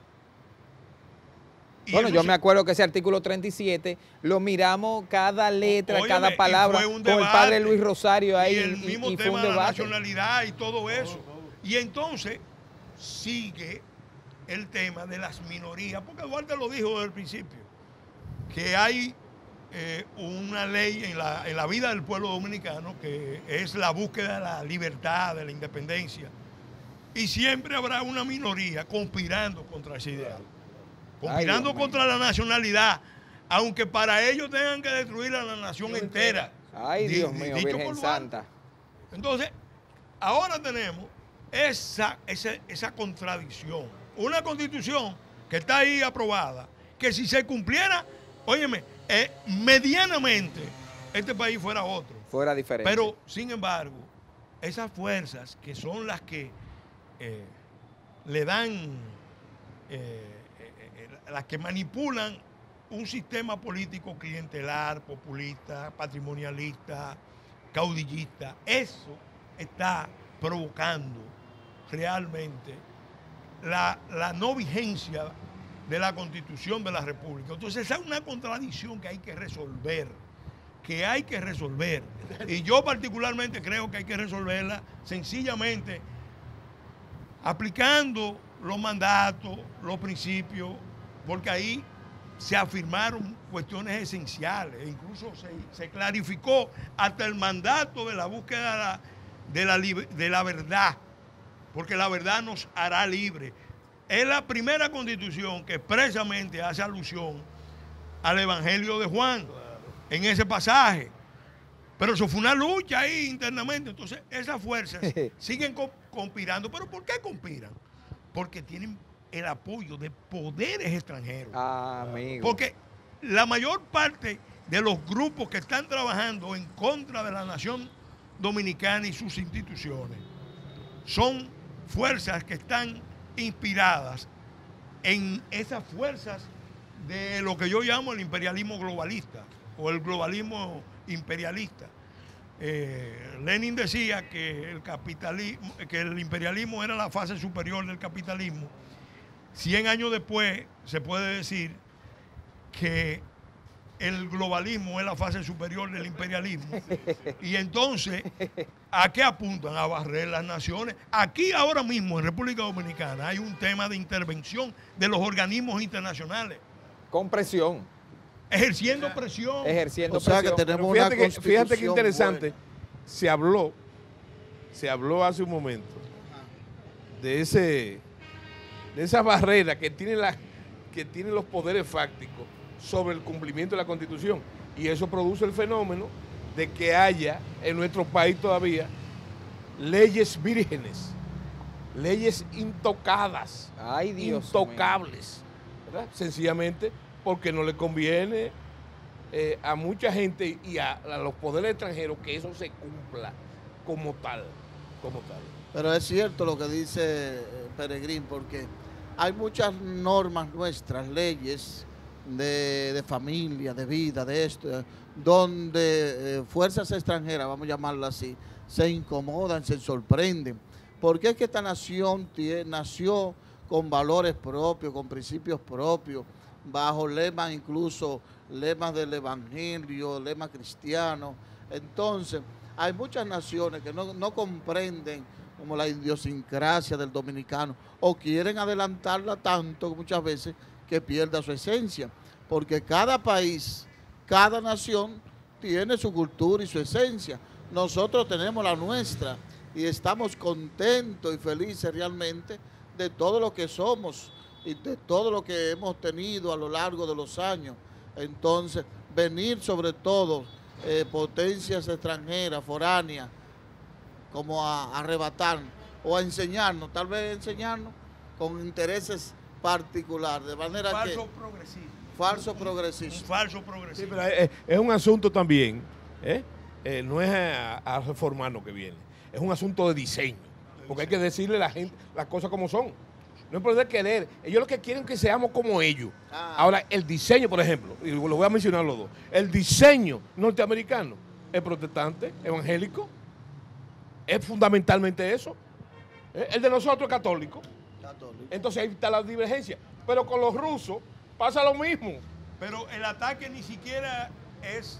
Y bueno, yo se... me acuerdo que ese artículo treinta y siete lo miramos cada letra, Óyeme, cada palabra, con el padre Luis Rosario ahí. Y el mismo y, y tema fue un de la debate. nacionalidad y todo eso. Y entonces sigue el tema de las minorías, porque Duarte lo dijo desde el principio, que hay eh, una ley en la, en la vida del pueblo dominicano que es la búsqueda de la libertad, de la independencia, y siempre habrá una minoría conspirando contra ese ideal, conspirando Ay, contra la nacionalidad, aunque para ellos tengan que destruir a la nación entera. Ay, Di, Dios mío, Virgen Santa. Entonces, ahora tenemos esa, esa, esa contradicción. Una constitución que está ahí aprobada, que si se cumpliera, óyeme, eh, medianamente este país fuera otro. Fuera diferente. Pero, sin embargo, esas fuerzas que son las que eh, le dan, eh, eh, las que manipulan un sistema político clientelar, populista, patrimonialista, caudillista, eso está provocando realmente la, la no vigencia de la Constitución de la República. Entonces esa es una contradicción que hay que resolver, que hay que resolver. Y yo particularmente creo que hay que resolverla sencillamente aplicando los mandatos, los principios, porque ahí se afirmaron cuestiones esenciales, incluso se, se clarificó hasta el mandato de la búsqueda de la, de la, de la verdad, porque la verdad nos hará libres. Es la primera constitución que expresamente hace alusión al Evangelio de Juan, claro, en ese pasaje. Pero eso fue una lucha ahí internamente. Entonces, esas fuerzas siguen co conspirando. ¿Pero por qué conspiran? Porque tienen el apoyo de poderes extranjeros. Ah, amigo. Porque la mayor parte de los grupos que están trabajando en contra de la nación dominicana y sus instituciones son fuerzas que están inspiradas en esas fuerzas de lo que yo llamo el imperialismo globalista o el globalismo imperialista. Eh, Lenin decía que el capitalismo, que el imperialismo era la fase superior del capitalismo. Cien años después se puede decir que el globalismo es la fase superior del imperialismo. Y entonces, ¿a qué apuntan? A barrer las naciones. Aquí ahora mismo en República Dominicana hay un tema de intervención de los organismos internacionales. Con presión. Ejerciendo presión. Ejerciendo O sea presión. que tenemos Fíjate una que, fíjate que constitución interesante, buena. se habló, se habló hace un momento de ese, de esa barrera que tiene la, que tienen los poderes fácticos sobre el cumplimiento de la Constitución, y eso produce el fenómeno de que haya en nuestro país todavía leyes vírgenes, leyes intocadas, Ay, Dios intocables, ¿verdad? Sencillamente porque no le conviene eh, a mucha gente y a, a los poderes extranjeros que eso se cumpla como tal, como tal. Pero es cierto lo que dice eh, Peregrín, porque hay muchas normas nuestras, leyes de, de familia, de vida, de esto, eh, donde eh, fuerzas extranjeras, vamos a llamarlo así, se incomodan, se sorprenden. Porque es que esta nación tiene, nació con valores propios, con principios propios, bajo lemas, incluso lemas del evangelio, lemas cristianos. Entonces, hay muchas naciones que no, no comprenden como la idiosincrasia del dominicano, o quieren adelantarla tanto muchas veces que pierda su esencia, porque cada país, cada nación tiene su cultura y su esencia. Nosotros tenemos la nuestra y estamos contentos y felices realmente de todo lo que somos y de todo lo que hemos tenido a lo largo de los años. Entonces, venir sobre todo eh, potencias extranjeras, foráneas, como a, a arrebatar o a enseñarnos, tal vez enseñarnos con intereses particulares, de manera Falso que... progresismo. Falso Un progresista. falso Sí, progresismo. pero es, es un asunto también, ¿eh? Eh, no es a, a reformarnos que viene, es un asunto de diseño, porque hay que decirle a la gente las cosas como son. No es por de querer, ellos lo que quieren es que seamos como ellos. Ah. Ahora, el diseño, por ejemplo, y lo voy a mencionar los dos, el diseño norteamericano es protestante, evangélico, es fundamentalmente eso. ¿Eh? El de nosotros es católico. Católico. Entonces ahí está la divergencia. Pero con los rusos pasa lo mismo. Pero el ataque ni siquiera es,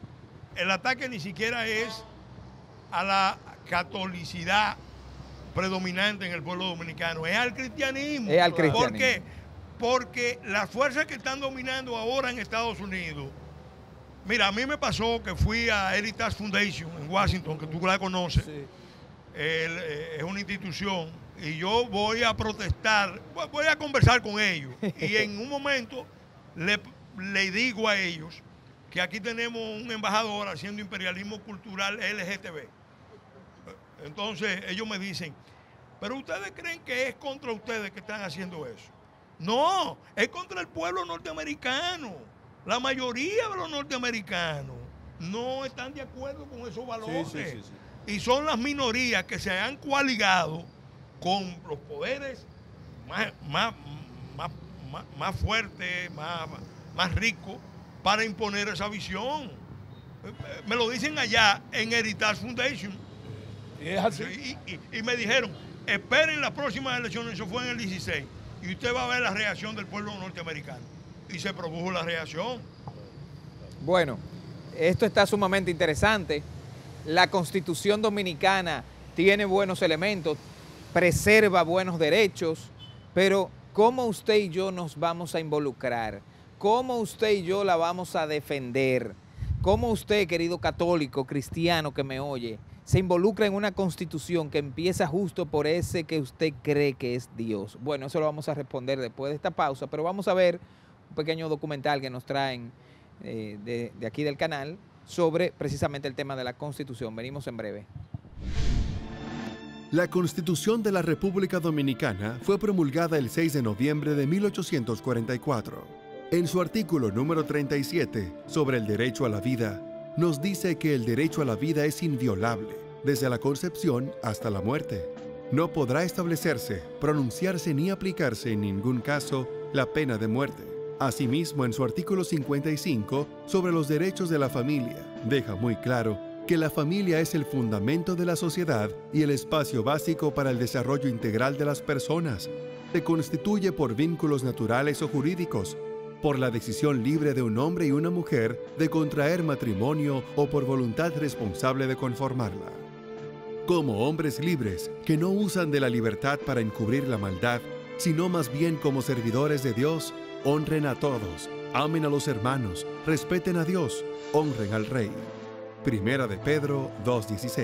el ataque ni siquiera es a la catolicidad predominante en el pueblo dominicano, es al cristianismo. Es al ¿Por cristianismo. qué? Porque las fuerzas que están dominando ahora en Estados Unidos, mira, a mí me pasó que fui a Heritage Foundation en Washington, que tú la conoces, Sí. El, eh, es una institución, y yo voy a protestar, voy a conversar con ellos, y en un momento le, le digo a ellos que aquí tenemos un embajador haciendo imperialismo cultural L G T B. Entonces ellos me dicen, pero ustedes creen que es contra ustedes que están haciendo eso. No, es contra el pueblo norteamericano. La mayoría de los norteamericanos no están de acuerdo con esos valores. Sí, sí, sí, sí. Y son las minorías que se han coaligado con los poderes más, más, más, más, más fuertes, más, más ricos, para imponer esa visión. Me lo dicen allá en Heritage Foundation. Y es así. Y, y- y me dijeron, esperen las próximas elecciones, eso fue en el dieciséis, y usted va a ver la reacción del pueblo norteamericano. Y se produjo la reacción. Bueno, esto está sumamente interesante. La Constitución Dominicana tiene buenos elementos, preserva buenos derechos, pero ¿cómo usted y yo nos vamos a involucrar? ¿Cómo usted y yo la vamos a defender? ¿Cómo usted, querido católico, cristiano que me oye, se involucra en una Constitución que empieza justo por ese que usted cree que es Dios? Bueno, eso lo vamos a responder después de esta pausa, pero vamos a ver un pequeño documental que nos traen eh, de, de aquí del canal sobre precisamente el tema de la Constitución. Venimos en breve. La Constitución de la República Dominicana fue promulgada el seis de noviembre de mil ochocientos cuarenta y cuatro. En su artículo número treinta y siete, sobre el derecho a la vida, nos dice que el derecho a la vida es inviolable, desde la concepción hasta la muerte. No podrá establecerse, pronunciarse ni aplicarse en ningún caso la pena de muerte. Asimismo, en su artículo cincuenta y cinco, sobre los derechos de la familia, deja muy claro que la familia es el fundamento de la sociedad y el espacio básico para el desarrollo integral de las personas. Se constituye por vínculos naturales o jurídicos, por la decisión libre de un hombre y una mujer de contraer matrimonio o por voluntad responsable de conformarla. Como hombres libres que no usan de la libertad para encubrir la maldad, sino más bien como servidores de Dios, honren a todos, amen a los hermanos, respeten a Dios, honren al Rey. Primera de Pedro dos dieciséis.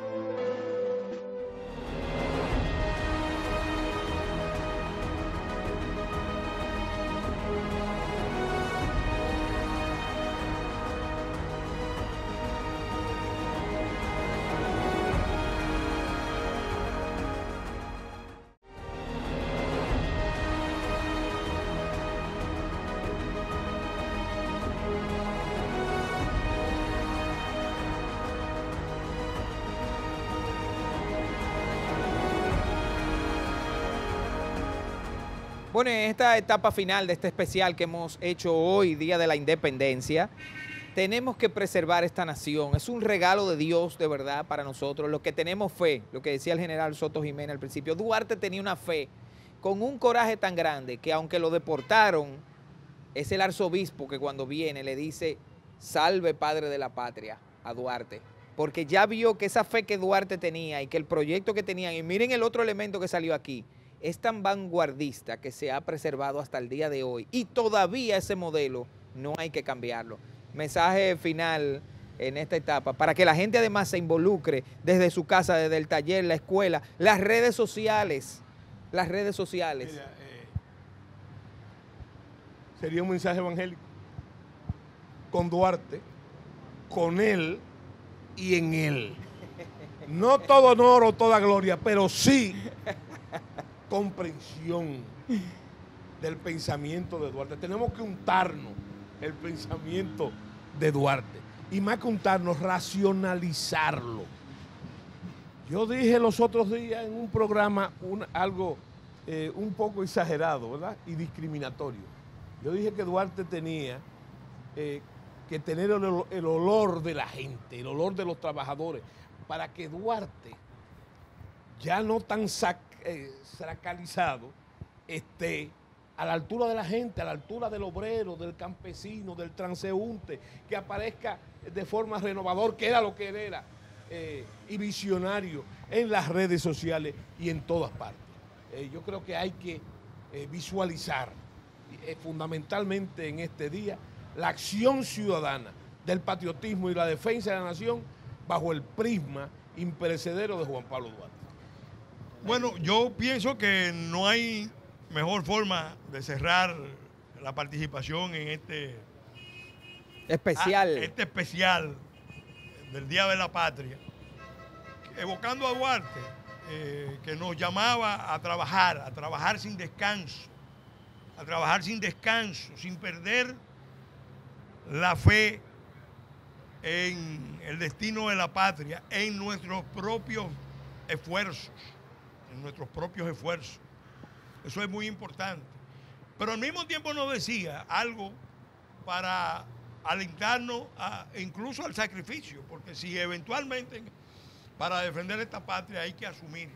Bueno, en esta etapa final de este especial que hemos hecho hoy, Día de la Independencia, tenemos que preservar esta nación. Es un regalo de Dios, de verdad, para nosotros. Los que tenemos fe, lo que decía el general Soto Jiménez al principio, Duarte tenía una fe con un coraje tan grande que aunque lo deportaron, es el arzobispo que cuando viene le dice, salve padre de la patria a Duarte. Porque ya vio que esa fe que Duarte tenía y que el proyecto que tenían, y miren el otro elemento que salió aquí, es tan vanguardista que se ha preservado hasta el día de hoy y todavía ese modelo no hay que cambiarlo. Mensaje final en esta etapa para que la gente además se involucre desde su casa, desde el taller, la escuela, las redes sociales, las redes sociales. Mira, eh, sería un mensaje evangélico con Duarte, con él y en él. No todo honor o toda gloria, pero sí comprensión del pensamiento de Duarte. Tenemos que untarnos el pensamiento de Duarte y más que untarnos, racionalizarlo. Yo dije los otros días en un programa un, algo eh, un poco exagerado, ¿verdad? Y discriminatorio. Yo dije que Duarte tenía eh, que tener el, el olor de la gente, el olor de los trabajadores, para que Duarte, ya no tan sac Eh, sacralizado, esté a la altura de la gente, a la altura del obrero, del campesino, del transeúnte, que aparezca de forma renovador, que era lo que él era, eh, y visionario en las redes sociales y en todas partes. Eh, yo creo que hay que eh, visualizar eh, fundamentalmente en este día la acción ciudadana del patriotismo y la defensa de la nación bajo el prisma imperecedero de Juan Pablo Duarte. Bueno, yo pienso que no hay mejor forma de cerrar la participación en este especial, este especial del Día de la Patria, evocando a Duarte, eh, que nos llamaba a trabajar, a trabajar sin descanso, a trabajar sin descanso, sin perder la fe en el destino de la patria, en nuestros propios esfuerzos. En nuestros propios esfuerzos. Eso es muy importante. Pero al mismo tiempo nos decía algo para alentarnos a, incluso al sacrificio, porque si eventualmente para defender esta patria hay que asumir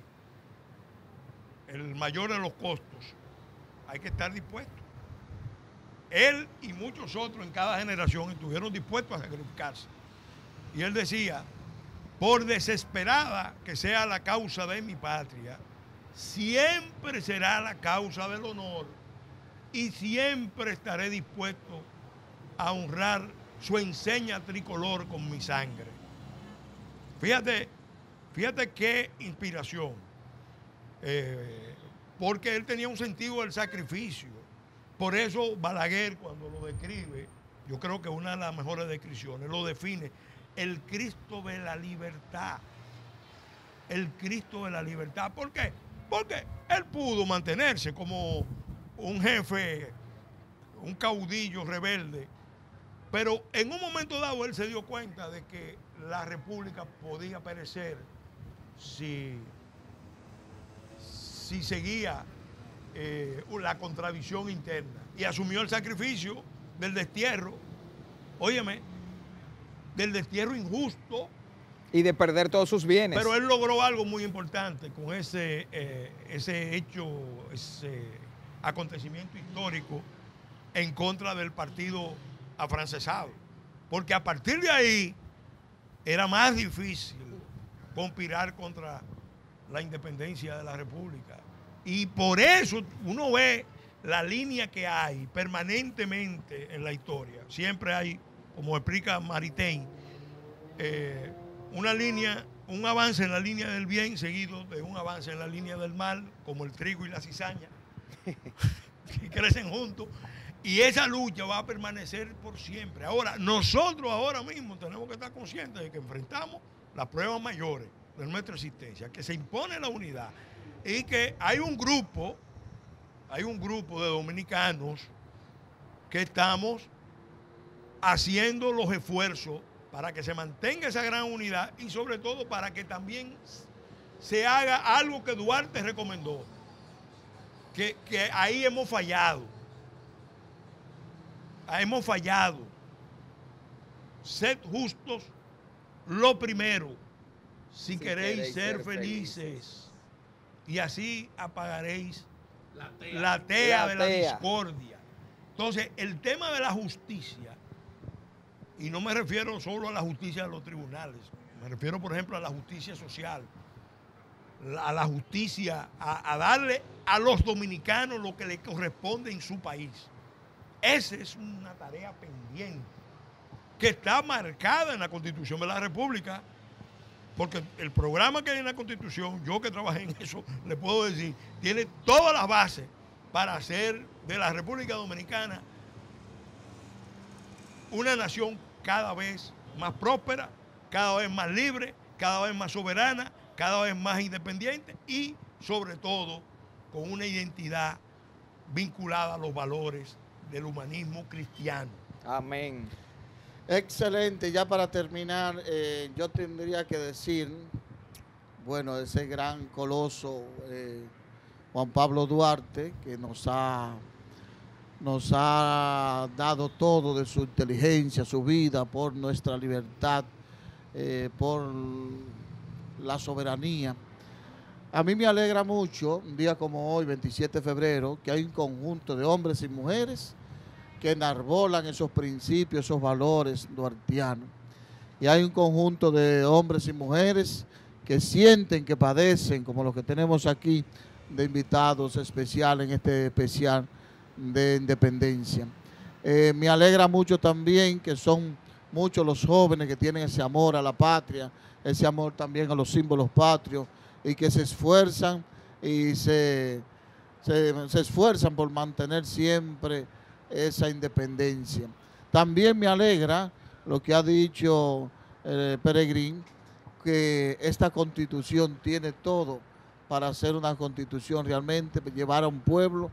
el mayor de los costos, hay que estar dispuestos. Él y muchos otros en cada generación estuvieron dispuestos a sacrificarse. Y él decía, por desesperada que sea la causa de mi patria, siempre será la causa del honor y siempre estaré dispuesto a honrar su enseña tricolor con mi sangre. Fíjate, fíjate qué inspiración, eh, porque él tenía un sentido del sacrificio. Por eso Balaguer, cuando lo describe, yo creo que una de las mejores descripciones, lo define, el Cristo de la libertad. El Cristo de la libertad. ¿Por qué? Porque él pudo mantenerse como un jefe, un caudillo rebelde, pero en un momento dado él se dio cuenta de que la república podía perecer si, si seguía eh, la contradicción interna, y asumió el sacrificio del destierro, óyeme, del destierro injusto. Y de perder todos sus bienes. Pero él logró algo muy importante con ese, eh, ese hecho, ese acontecimiento histórico en contra del partido afrancesado. Porque a partir de ahí era más difícil conspirar contra la independencia de la República. Y por eso uno ve la línea que hay permanentemente en la historia. Siempre hay, como explica Maritain, eh, una línea, un avance en la línea del bien seguido de un avance en la línea del mal, como el trigo y la cizaña, que crecen juntos. Y esa lucha va a permanecer por siempre. Ahora, nosotros ahora mismo tenemos que estar conscientes de que enfrentamos las pruebas mayores de nuestra existencia, que se impone la unidad y que hay un grupo, hay un grupo de dominicanos que estamos haciendo los esfuerzos para que se mantenga esa gran unidad y sobre todo para que también se haga algo que Duarte recomendó, que, que ahí hemos fallado. Hemos fallado. Sed justos lo primero, si, si queréis, queréis ser, ser felices. felices. Y así apagaréis la tea, la tea la de tea. la discordia. Entonces, el tema de la justicia, y no me refiero solo a la justicia de los tribunales, me refiero, por ejemplo, a la justicia social, a la justicia, a, a darle a los dominicanos lo que les corresponde en su país. Esa es una tarea pendiente que está marcada en la Constitución de la República, porque el programa que hay en la Constitución, yo que trabajé en eso, le puedo decir, tiene todas las bases para hacer de la República Dominicana una nación cada vez más próspera, cada vez más libre, cada vez más soberana, cada vez más independiente y, sobre todo, con una identidad vinculada a los valores del humanismo cristiano. Amén. Excelente. Ya para terminar, eh, yo tendría que decir, bueno, ese gran coloso eh, Juan Pablo Duarte, que nos ha, nos ha dado todo de su inteligencia, su vida, por nuestra libertad, eh, por la soberanía. A mí me alegra mucho, un día como hoy, veintisiete de febrero, que hay un conjunto de hombres y mujeres que enarbolan esos principios, esos valores duartianos. Y hay un conjunto de hombres y mujeres que sienten, que padecen, como los que tenemos aquí, de invitados especiales en este especial de independencia. Eh, me alegra mucho también que son muchos los jóvenes que tienen ese amor a la patria, ese amor también a los símbolos patrios, y que se esfuerzan y se, se, se esfuerzan por mantener siempre esa independencia. También me alegra lo que ha dicho eh, Peregrín, que esta constitución tiene todo para ser una constitución realmente, llevar a un pueblo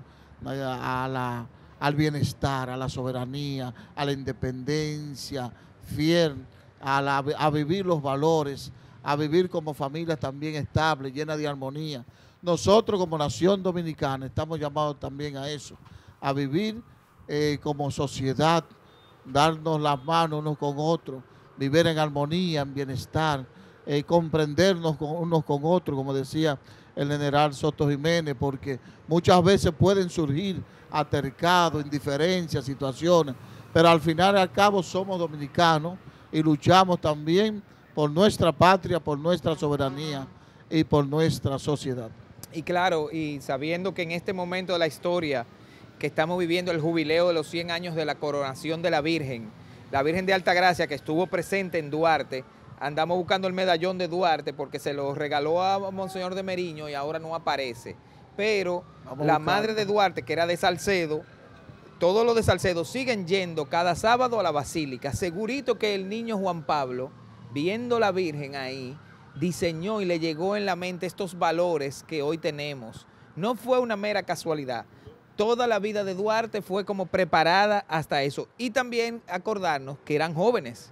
a, a la, al bienestar, a la soberanía, a la independencia, fiel, a, la, a vivir los valores, a vivir como familias también estables, llenas de armonía. Nosotros como nación dominicana estamos llamados también a eso, a vivir eh, como sociedad, darnos las manos unos con otros, vivir en armonía, en bienestar, eh, comprendernos con, unos con otros, como decía el general Soto Jiménez, porque muchas veces pueden surgir altercados, indiferencias, situaciones, pero al final y al cabo somos dominicanos y luchamos también por nuestra patria, por nuestra soberanía y por nuestra sociedad. Y claro, y sabiendo que en este momento de la historia que estamos viviendo el jubileo de los cien años de la coronación de la Virgen, la Virgen de Altagracia que estuvo presente en Duarte, andamos buscando el medallón de Duarte porque se lo regaló a Monseñor de Meriño y ahora no aparece. Pero la madre de Duarte, que era de Salcedo, todos los de Salcedo siguen yendo cada sábado a la basílica. Segurito que el niño Juan Pablo, viendo la Virgen ahí, diseñó y le llegó en la mente estos valores que hoy tenemos. No fue una mera casualidad. Toda la vida de Duarte fue como preparada hasta eso. Y también acordarnos que eran jóvenes.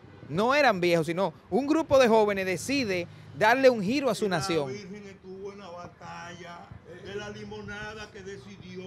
No eran viejos, sino un grupo de jóvenes decide darle un giro a su nación. La Virgen estuvo en la batalla de la limonada que decidió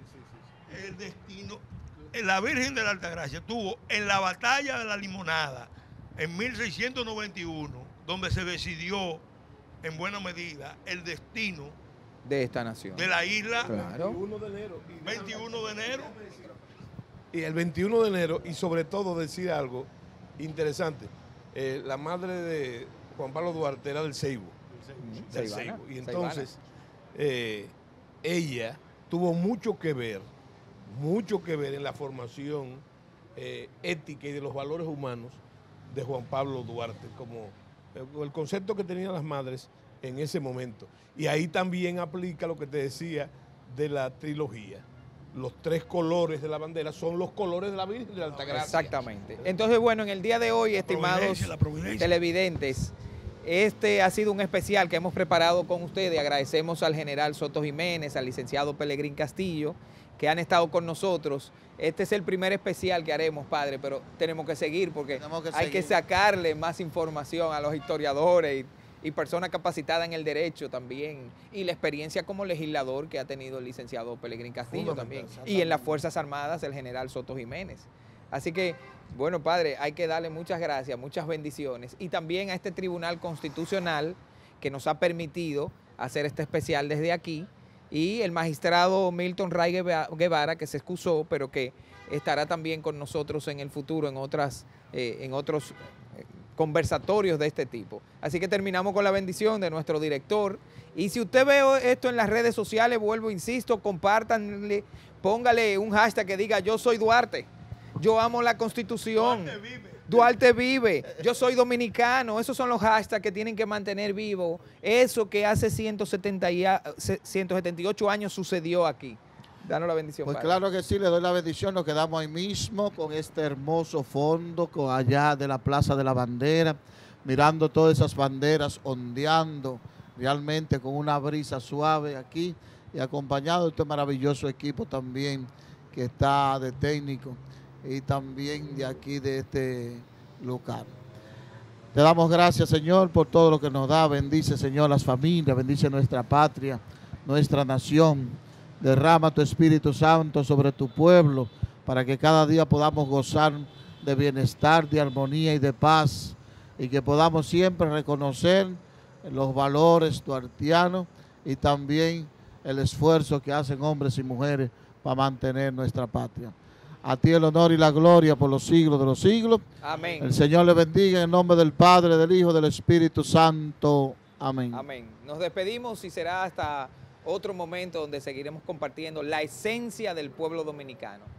el destino. La Virgen de la Altagracia estuvo en la batalla de la limonada en mil seiscientos noventa y uno, donde se decidió en buena medida el destino de esta nación, de la isla. Claro. veintiuno de enero. veintiuno de enero. y el veintiuno de enero, y sobre todo decir algo interesante. Eh, la madre de Juan Pablo Duarte era del Ceibo. Del Ceibana, Ceibo. Y entonces eh, ella tuvo mucho que ver, mucho que ver en la formación eh, ética y de los valores humanos de Juan Pablo Duarte, como el, el concepto que tenían las madres en ese momento. Y ahí también aplica lo que te decía de la trilogía. Los tres colores de la bandera son los colores de la Virgen de la Altagracia. Exactamente. Entonces, bueno, en el día de hoy, estimados la providencia. televidentes, este ha sido un especial que hemos preparado con ustedes. Agradecemos al general Soto Jiménez, al licenciado Pelegrín Castillo, que han estado con nosotros. Este es el primer especial que haremos, padre, pero tenemos que seguir porque Tenemos que hay seguir. que sacarle más información a los historiadores y, y personas capacitadas en el derecho también, y la experiencia como legislador que ha tenido el licenciado Pelegrín Castillo también, y en las Fuerzas Armadas el general Soto Jiménez. Así que, bueno, padre, hay que darle muchas gracias, muchas bendiciones, y también a este Tribunal Constitucional que nos ha permitido hacer este especial desde aquí, y el magistrado Milton Ray Guevara, que se excusó, pero que estará también con nosotros en el futuro en, otras, eh, en otros eh, conversatorios de este tipo. Así que terminamos con la bendición de nuestro director. Y si usted ve esto en las redes sociales, vuelvo, insisto, compártanle, póngale un hashtag que diga yo soy Duarte, yo amo la Constitución. Duarte vive. Duarte vive, yo soy dominicano. Esos son los hashtags que tienen que mantener vivo eso que hace ciento setenta y ocho años sucedió aquí. Danos la bendición, Pues padre. claro que sí, le doy la bendición. Nos quedamos ahí mismo con este hermoso fondo, con allá de la Plaza de la Bandera, mirando todas esas banderas ondeando realmente con una brisa suave aquí, y acompañado de este maravilloso equipo también que está de técnico y también de aquí de este local. Te damos gracias, Señor, por todo lo que nos da. Bendice, Señor, las familias, bendice nuestra patria, nuestra nación. Derrama tu Espíritu Santo sobre tu pueblo para que cada día podamos gozar de bienestar, de armonía y de paz, y que podamos siempre reconocer los valores duartianos y también el esfuerzo que hacen hombres y mujeres para mantener nuestra patria. A ti el honor y la gloria por los siglos de los siglos. Amén. El Señor le bendiga en el nombre del Padre, del Hijo, del Espíritu Santo. Amén. Amén. Nos despedimos y será hasta otro momento donde seguiremos compartiendo la esencia del pueblo dominicano.